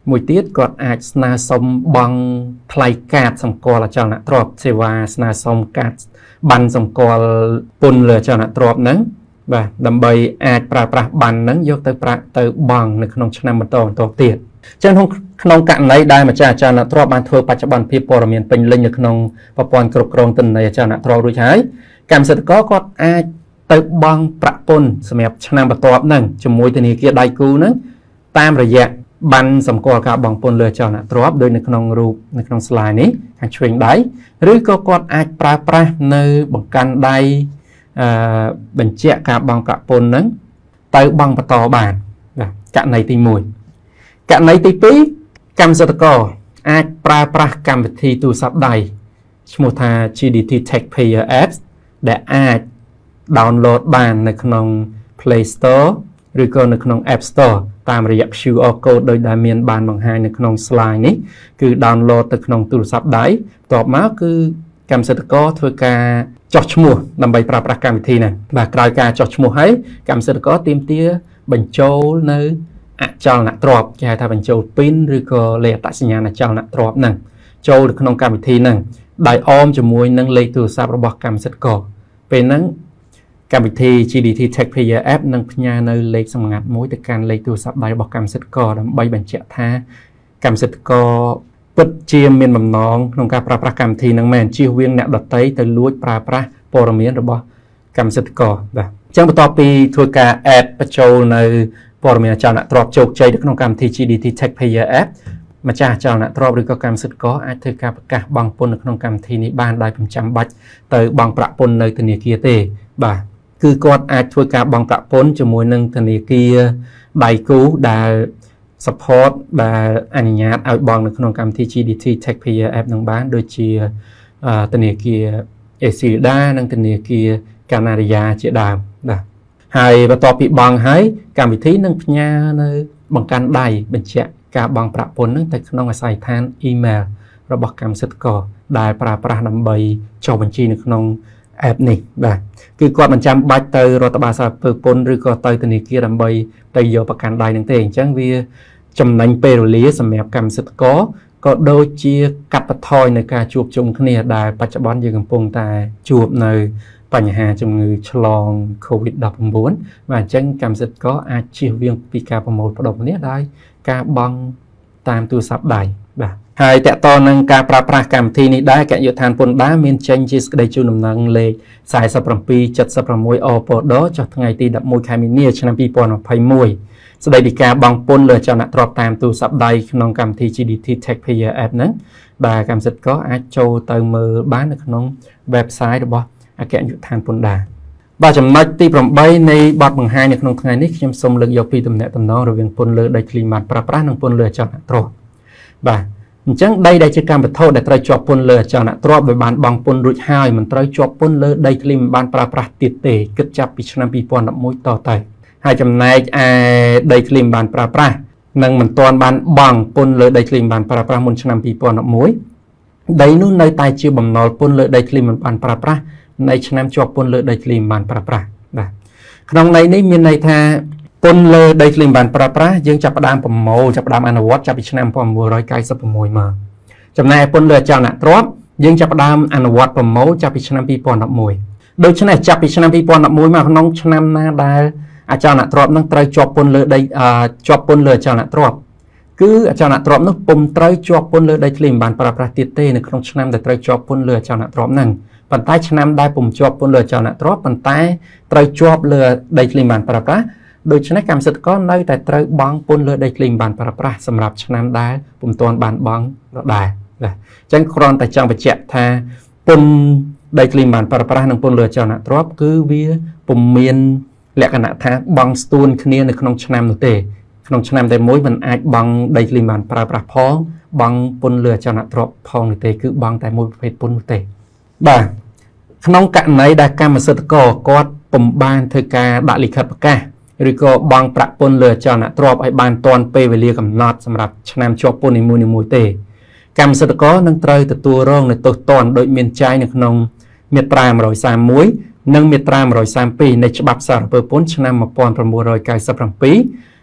mùi tiết còn ai sna sông bằng thay cát sông co là cho nạ trọp sẽ và sna sông cát bắn sông co pun lừa cho nạ trọp nắng và đầm bầy ai pra pra bắn nắng vô tới pra tới bằngในក្នុងឆ្នាំបន្តបន្តទៀតចឹងក្នុងករណីដែលម្ចាស់អាចារ្យអ្នកទ្រព្យបានធ្វើបច្ចុប្បន្នភាពព័ត៌មានពេញលេញនៅក្នុងប្រព័ន្ធគ្រប់គ្រងទិន្នន័យអាចារ្យអ្នកទ្រព្យរួចហើយកម្មសិទ្ធិករគាត់អាចទៅបង់ប្រាក់ពន្ធសម្រាប់ឆ្នាំបន្ទាប់ហ្នឹងជាមួយធនាគារដៃគូហ្នឹងតាមរយៈបានសម្គាល់ការបង់ពន្ធលើអាចារ្យអ្នកទ្រព្យដោយនៅក្នុងរូបនៅក្នុង slide នេះខាងឆ្វេងដៃឬក៏គាត់អាចប្រើប្រាស់នៅបង្កាន់ដៃអឺបញ្ជាក់ការបង់ប្រាក់ពន្ធហ្នឹងទៅបង់បន្តបានករណីទីមួយករណីទីពីរកម្មសិទ្ធិករអាចប្រើប្រាស់កម្មវិធីទូរស័ព្ទដៃឈ្មោះថា G D T Taxpayer Apps ដែលអាច download បាននៅក្នុង Play Store ឬក៏នៅក្នុង App Store តាមរយៈ Q R code ដោយដែលមានបានបង្ហាញនៅក្នុង slide នេះគឺ download ទៅក្នុងទូរស័ព្ទដៃបន្ទាប់មកគឺកម្មសិទ្ធិករធ្វើការចុះឈ្មោះដើម្បីប្រើប្រាស់កម្មវិធីហ្នឹងបាទក្រោយការចុះឈ្មោះហើយកម្មសិទ្ធិករទាមទារបញ្ចូលនៅអចលនទ្រព្យគេហៅថាបញ្ចូល PIN ឬក៏លេខអត្តសញ្ញាណអចលនទ្រព្យហ្នឹងចូលនៅក្នុងកម្មវិធីហ្នឹងដោយអមជាមួយនឹងលេខទូរស័ព្ទរបស់កម្មសិទ្ធិករពេលហ្នឹងកម្មវិធី G D T Taxpayer App នឹងផ្ញើនៅលេខសម្ងាត់មួយទៅកាន់លេខទូរស័ព្ទដៃរបស់កម្មសិទ្ធិករដើម្បីបញ្ជាក់ថាកម្មសិទ្ធិករពិតជាមានបំណងក្នុងការប្រើប្រាស់កម្មវិធីហ្នឹងមែនជៀសវាងអ្នកដទៃទៅលួចប្រើប្រាស់ព័ត៌មានរបស់កម្មសិទ្ធិករបាទអញ្ចឹងបន្ទាប់ពីធ្វើការ add បញ្ចូលនៅព័ត៌មានអចលនទ្រព្យជោគជ័យនៅក្នុងកម្មវិធី G D T Taxpayer App ម្ចាស់អចលនទ្រព្យឬក៏កម្មសិទ្ធិករអាចធ្វើការប្រកាសបង់ពន្ធនៅក្នុងកម្មវិធីនេះបានដោយមិនចាំបាច់ទៅបង់ប្រាក់ពន្ធនៅធនាគារទេបាទគឺគាត់អាចធ្វើការបង់ប្រាក់ពន្ធជាមួយនឹងធនាគារដៃគូដែល support ដែលអនុញ្ញាតឲ្យបង់នៅក្នុងកម្មវិធី G D T Taxpayer App នឹងបានដូចជាធនាគារ Exida និងធនាគារ Canaria ជាដើមបាទហើយបន្ទាប់ពីបង់ហើយកម្មវិធីនឹងផ្ញើនៅបង្កាន់ដៃបញ្ជាក់ការបង់ប្រាក់ពន្ធនឹងទៅក្នុងអាស័យដ្ឋាន email របស់កម្មសិទ្ធិករដែលប្រើប្រាស់ដើម្បីចុះបញ្ជីនៅក្នុង app នេះបាទគឺគាត់មិនចាំបាច់ទៅរដ្ឋបាលសារពើពន្ធឬក៏ទៅធនាគារដើម្បីទៅយកប្រកាន់ដៃនឹងទេអញ្ចឹងវាចំណេញពេលវេលាសម្រាប់កម្មសិទ្ធិករក៏ដូចជាកាត់បន្ថយនៅការជួបជុំគ្នាដែលបច្ចុប្បន្នយើងកំពុងតែជួបនៅបញ្ហាជំងឺឆ្លង COVID ដប់ប្រាំបួន បាទអញ្ចឹងកម្មសិទ្ធិករអាចជៀសវាងពីការប្រមូលផ្ដុំគ្នាដោយការបង់តាមទូរស័ព្ទដៃបាទហើយតកតនឹងការប្រើប្រាស់កម្មវិធីនេះដែរកយុដ្ឋានពន្ធដារមានចេញជាសេចក្តីជូនដំណឹងលេខសែនសិបប្រាំពីរ ចិតសិបប្រាំមួយ អពដចុះថ្ងៃទីដប់មួយខែមីនាឆ្នាំពីរពាន់ម្ភៃមួយស្តីពីការបង់ពន្ធលើអចលនទ្រព្យតាមទូរស័ព្ទដៃក្នុងកម្មវិធី G D T Taxpayer App ហ្នឹងដែលកម្មសិទ្ធិករអាចចូលទៅមើលបាននៅក្នុង website របស់អគ្គនាយកដ្ឋានពន្ធដារបាទចំណុចទីប្រាំបីនៃបទបង្ហាញនៅក្នុងថ្ងៃនេះខ្ញុំសូមលើកយកពីទំនាក់ទំនងរវាងពន្ធលើដីធ្លីបានប្រើប្រាស់និងពន្ធលើអចលនទ្រព្យបាទអញ្ចឹងដីដែលជាកម្មវត្ថុដែលត្រូវជាប់ពន្ធលើអចលនទ្រព្យដោយបានបង់ពន្ធរួចហើយមិនត្រូវជាប់ពន្ធលើដីធ្លីមិនបានប្រើប្រាស់ទៀតទេគិតចាប់ពីឆ្នាំពីរពាន់ដប់មួយតទៅហើយចំណែកឯដីធ្លីមិនបានប្រើប្រាស់និងមិនទាន់បានបង់ពន្ធលើដីធ្លីមិនបានប្រើប្រាស់មុនឆ្នាំពីរពាន់ដប់មួយដីនោះនៅតែជាបំណុលពន្ធលើដីធ្លីមិនបានប្រើប្រាស់នៃឆ្នាំជាប់ពន្ធលើដីធ្លីមិនបានប្រើប្រាស់បាទក្នុងន័យនេះមានន័យថាពន្ធលើដីធ្លីមិនបានប្រើប្រាស់យើងចាប់ផ្ដើមប្រមូលចាប់ផ្ដើមអនុវត្តចាប់ពីឆ្នាំmột nghìn chín trăm chín mươi sáuមកចំណែកពន្ធលើអចលនទ្រព្យយើងចាប់ផ្ដើមអនុវត្តប្រមូលចាប់ពីឆ្នាំពីរពាន់ដប់មួយដូច្នេះចាប់ពីឆ្នាំពីរពាន់ដប់មួយមកក្នុងឆ្នាំណាដែលអចលនទ្រព្យនឹងត្រូវជាប់ពន្ធលើដីជាប់ពន្ធលើអចលនទ្រព្យគឺអចលនទ្រព្យនោះពុំត្រូវជាប់ពន្ធលើដីធ្លីមិនបានប្រើប្រាស់ទៀតទេនៅក្នុងឆ្នាំដែលត្រូវជាប់ពន្ធលើអចលនទ្រព្យហ្នឹងប៉ុន្តែឆ្នាំដែលពុំជាប់ពន្ធលើអចលនទ្រព្យប៉ុន្តែត្រូវជាប់លើដីធ្លីមិនបានប្រើប្រាស់ដូច្នេះកម្មសិទ្ធិករនៅតែត្រូវបង់ពន្ធលើដីធ្លីមិនបានប្រើប្រាស់សម្រាប់ឆ្នាំដែលពុំទាន់បានបង់ដដែលណាអញ្ចឹងគ្រាន់តែចង់បញ្ជាក់ថាពន្ធដីធ្លីមិនបានប្រើប្រាស់និងពន្ធលើអចលនទ្រព្យគឺវាពុំមានលក្ខណៈថាបង់ស្ទួនគ្នានៅក្នុងឆ្នាំនោះទេក្នុងឆ្នាំតែមួយมันអាចបង់ដីធ្លីមិនបានប្រើប្រាស់ផងបង់ពន្ធលើអចលនទ្រព្យផងនោះទេគឺបង់តែមួយប្រភេទពន្ធនោះទេបាទក្នុងករណីដែលកម្មសិទ្ធិករគាត់ពុំបានធ្វើការដាក់លិខិតប្រកាសឬក៏បង់ប្រាក់ពន្ធលើអចលនទ្រព្យឲ្យបានទាន់ពេលវេលាកំណត់សម្រាប់ឆ្នាំជាប់ពន្ធនីមួយៗទេកម្មសិទ្ធិករនឹងត្រូវទទួលរងនូវទោសទណ្ឌដោយមានចែងនៅក្នុងមាត្រាmột trăm ba mươi mốtនិងមាត្រាmột trăm ba mươi haiនៃច្បាប់សារពើពន្ធឆ្នាំmột nghìn chín trăm chín mươi bảy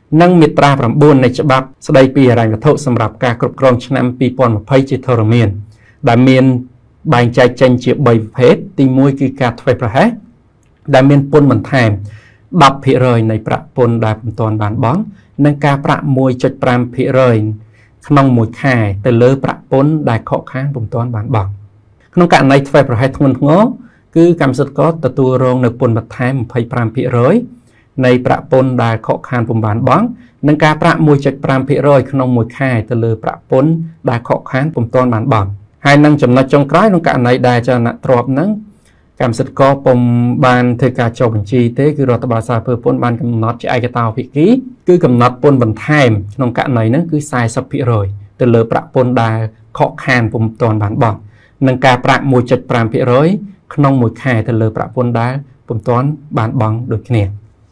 nâng miệt tra phẩm buôn này cho bác sau đây bị rành và thụ xâm rạp ca cục grom năm pi pon một phây chỉ thơ rộng miền đã miền bài chạy tranh chịu bày hết tình môi kỳ ca thuê pra hết đã miền pôn mình thèm đập thị rời này bạc pôn đà phẩm toàn bản bóng nâng ca bạc môi chật pram thị rời không mùi khai từ lơ bạc pôn đà khó khăn phẩm toàn bản bóng không cả này thuê pra hết thôn ngó cứ cảm xúc có tờ tu rong được pôn mặt thèm phây pram thị rời này bạc pôn đà khó khăn phẩm bản bóng nâng ca bạc môi chật pram thị rời không mùi khai từ lơ bạc pôn đà khó khăn phẩm toàn bản bóng hai năng chấm nói trong cái nó cả này đài cho nặng trộm nắng cảm xúc có bom ban thời cả cho bình chi thế cứ rồi ta bảo sao phun ban cầm nốt cho ai cái tàu bị ký cứ cầm nốt phun bằng thèm trong cả này nó cứ sai sắp bị rồi từ lỡ bạc phun đài khó khăn vùng toàn bản bỏng nâng cả bạc mùi chật pram bị rồi không mùi khai từ lỡ bạc phun đài vùng toàn bản bỏng được nè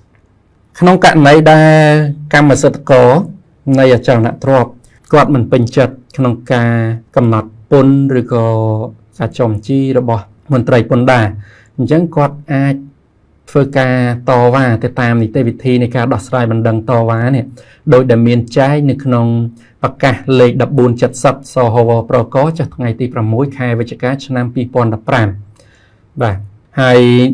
trong cả này đa cảm xúc có này ở trong nặng trộm quạt mình bình chật trong cả cầm nốt pôn rồi có cả chồng chi rồi bỏ mình trai pôn đà chẳng quạt ai phơi ca to và te tam thì tây việt thi này ca đọt sai bằng đằng to quá nè đôi đầm miền trái nước nông bạc cả lệ đập buồn chặt sập so hồ pro có cho ngày tì pram mối khai với chả cá nam pi pon đập pram và hai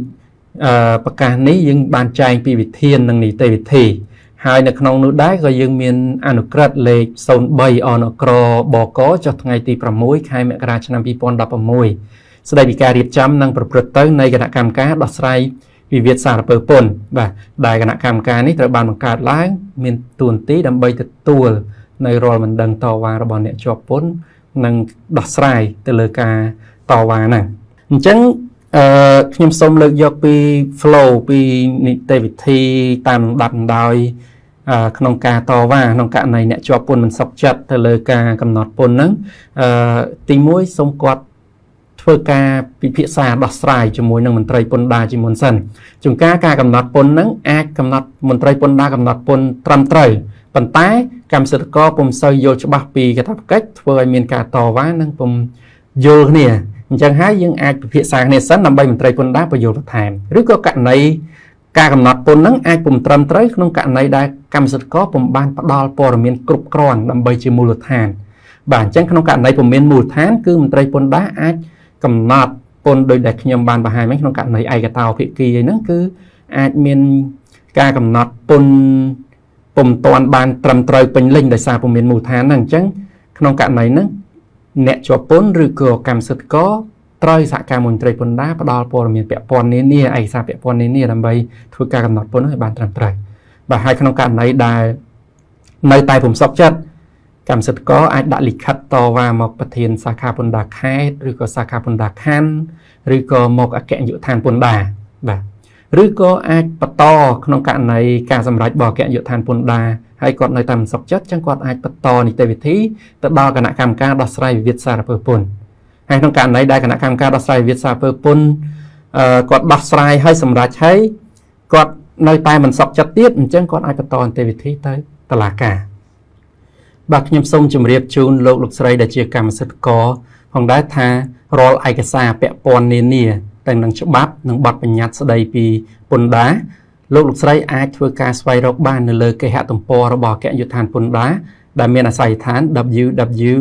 bạc cả ní nhưng ban trai pi việt thiên năng này tây việt thi hai nước nông nước đá rồi dương miền anukrat lệ sồn bay on cro bò có cho ngày tì pram mối khai mẹ ra nam pi pon đập môi sau đây bị ca điệp chấm năng bật bật tới nơi cái cam cá đọt sai vì việt sản bờ pôn và đại cái cam cá nàyត្រូវបានបង្កើតឡើងមានទួនាទីដើម្បីទទួលនៅរាល់មិនដឹងតវ៉ារបស់អ្នកជាប់ពន្ធនិងដោះស្រាយទៅលើការតវ៉ាហ្នឹងអញ្ចឹងអឺខ្ញុំសូមលើកយកពី flow ពីនីតិវិធីតាមលំដាប់ដោយក្នុងការតវ៉ាក្នុងករណីអ្នកជាប់ពន្ធមិនសុខចិត្តទៅលើការកំណត់ពន្ធហ្នឹងអឺទីមួយសូមគាត់ធ្វើការពិភាក្សាដោះស្រាយជាមួយនឹងមន្ត្រីពន្ធដារជាមុនសិនជួនកាលការកំណត់ពន្ធហ្នឹងអាចកំណត់មន្ត្រីពន្ធដារកំណត់ពន្ធត្រឹមត្រូវប៉ុន្តែកម្មសិទ្ធិករពុំសូវយល់ច្បាស់ពីកាតព្វកិច្ចធ្វើឲ្យមានការតវ៉ានិងពុំយល់គ្នាអញ្ចឹងហើយយើងអាចពិភាក្សាគ្នាសិនដើម្បីមន្ត្រីពន្ធដារបញ្យល់បន្ថែមឬក៏ករណីការកំណត់ពន្ធហ្នឹងអាចពុំត្រឹមត្រូវក្នុងករណីដែលកម្មសិទ្ធិករពុំបានផ្ដល់ព័ត៌មានគ្រប់គ្រាន់ដើម្បីជាមូលដ្ឋានបាទអញ្ចឹងក្នុងករណីពុំមានមូលដ្ឋានគឺមន្ត្រីពន្ធដារអាចកំណត់ពន្ធដោយដែលខ្ញុំបានបង្ហាញមិញក្នុងករណីឯកតោភាគីហ្នឹងគឺអាចមានការកំណត់ពន្ធពុំតាន់បានត្រឹមត្រូវពេញលេញដោយសារពុំមានមូលដ្ឋានហ្នឹងអញ្ចឹងក្នុងករណីហ្នឹងអ្នកជាប់ពន្ធឬក៏កម្មសិទ្ធិករត្រូវសហការមន្ត្រីពន្ធដារផ្ដល់ព័ត៌មានពាក់ព័ន្ធនានាឯកសារពាក់ព័ន្ធនានាដើម្បីធ្វើការកំណត់ពន្ធឲ្យបានត្រឹមត្រូវបាទហើយក្នុងករណីដែលនៅតែពុំសុខចិត្តកម្មសិទ្ធិករអាចដាក់លិខិតតវ៉ាមកប្រធានសាខាពន្ធដារខេត្តឬក៏សាខាពន្ធដារខណ្ឌឬក៏មកអគ្គនាយកដ្ឋានពន្ធដារបាទឬក៏អាចបន្តក្នុងករណីការសម្រេចរបស់អគ្គនាយកដ្ឋានពន្ធដារហើយគាត់នៅតែមិនសុខចិត្តចឹងគាត់អាចបន្តនីតិវិធីទៅដល់គណៈកម្មការដោះស្រាយវិវាទសារពើពន្ធហើយក្នុងករណីដែលគណៈកម្មការដោះស្រាយវិវាទសារពើពន្ធអឺគាត់ដោះស្រាយហើយសម្រេចហើយគាត់នៅតែមិនសុខចិត្តទៀតអញ្ចឹងគាត់អាចបន្តនីតិវិធីទៅតុលាការបាទខ្ញុំសូមជម្រាបជូនលោកលោកស្រីដែលជាកម្មសិទ្ធិករផងដែរថារាល់ឯកសារពាក់ព័ន្ធនានាទាំងនឹងច្បាប់និងបទបញ្ញត្តិស្ដីពីពន្ធដារលោកលោកស្រីអាចធ្វើការស្វែងរកបាននៅលើគេហទំព័ររបស់អគ្គនាយកដ្ឋានពន្ធដារដែលមានអាសយដ្ឋាន w w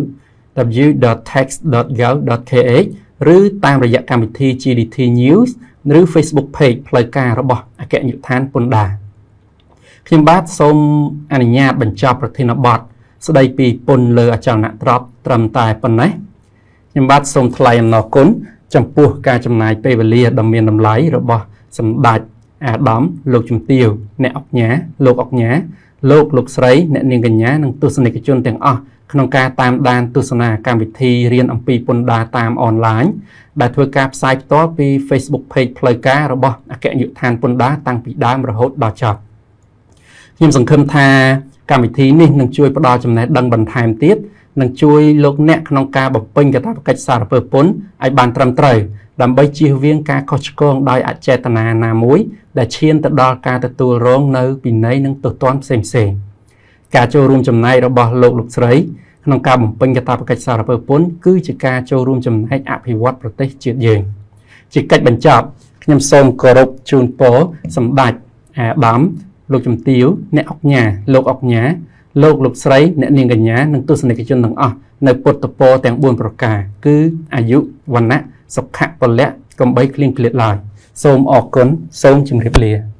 w dot tax dot gov dot k h ឬតាមរយៈកម្មវិធី G D T News ឬ Facebook Page ផ្លូវការរបស់អគ្គនាយកដ្ឋានពន្ធដារខ្ញុំបាទសូមអនុញ្ញាតបញ្ចប់ប្រធានបទស្ដីពីពន្ធលើអចលនទ្រព្យត្រឹមតែប៉ុណ្ណេះខ្ញុំបាទសូមថ្លែងអំណរគុណចំពោះការចំណាយពេលវេលាដ៏មានតម្លៃរបស់សម្ដេចអាដាមលោកជំទាវអ្នកអង្គញាលោកអង្គញាលោកលោកស្រីអ្នកនាងកញ្ញានិងទស្សនិកជនទាំងអស់ក្នុងការតាមដានទស្សនាកម្មវិធីរៀនអំពីពន្ធដារតាមអនឡាញដែលធ្វើការផ្សាយផ្ទាល់ពី Facebook Page ផ្លូវការរបស់អគ្គនាយកដ្ឋានពន្ធដារតាំងពីដើមរហូតដល់ចប់ខ្ញុំសង្ឃឹមថាកម្មវិធីនេះនឹងជួយផ្ដល់ចំណេះដឹងបន្ថែមទៀតនិងជួយលោកអ្នកក្នុងការបំពេញកាតព្វកិច្ចសារពើពន្ធឲ្យបានត្រឹមត្រូវដើម្បីជៀសវាងការខុសឆ្គងដោយអចេតនាណាមួយដែលឈានទៅដល់ការទទួលរងនៅពិន័យនិងទោសទណ្ឌផ្សេងផ្សេងការចូលរួមចំណែករបស់លោកលោកស្រីក្នុងការបំពេញកាតព្វកិច្ចសារពើពន្ធគឺជាការចូលរួមចំណែកអភិវឌ្ឍប្រទេសជាតិយើងជាកិច្ចបញ្ចប់ខ្ញុំសូមគោរពជូនពរសម្ដេចអាដាមលោកជំទាវអ្នកអុកញ៉ាលោកអុកញ៉ាលោកលោកស្រីអ្នកនាងកញ្ញានិងទស្សនិកជនទាំងអស់នៅពុទ្ធពរទាំងបួនប្រការគឺអាយុវណ្ណៈសុខៈពលៈកំបីគ្លៀងគ្លាតឡើយសូមអរគុណសូមជម្រាបលា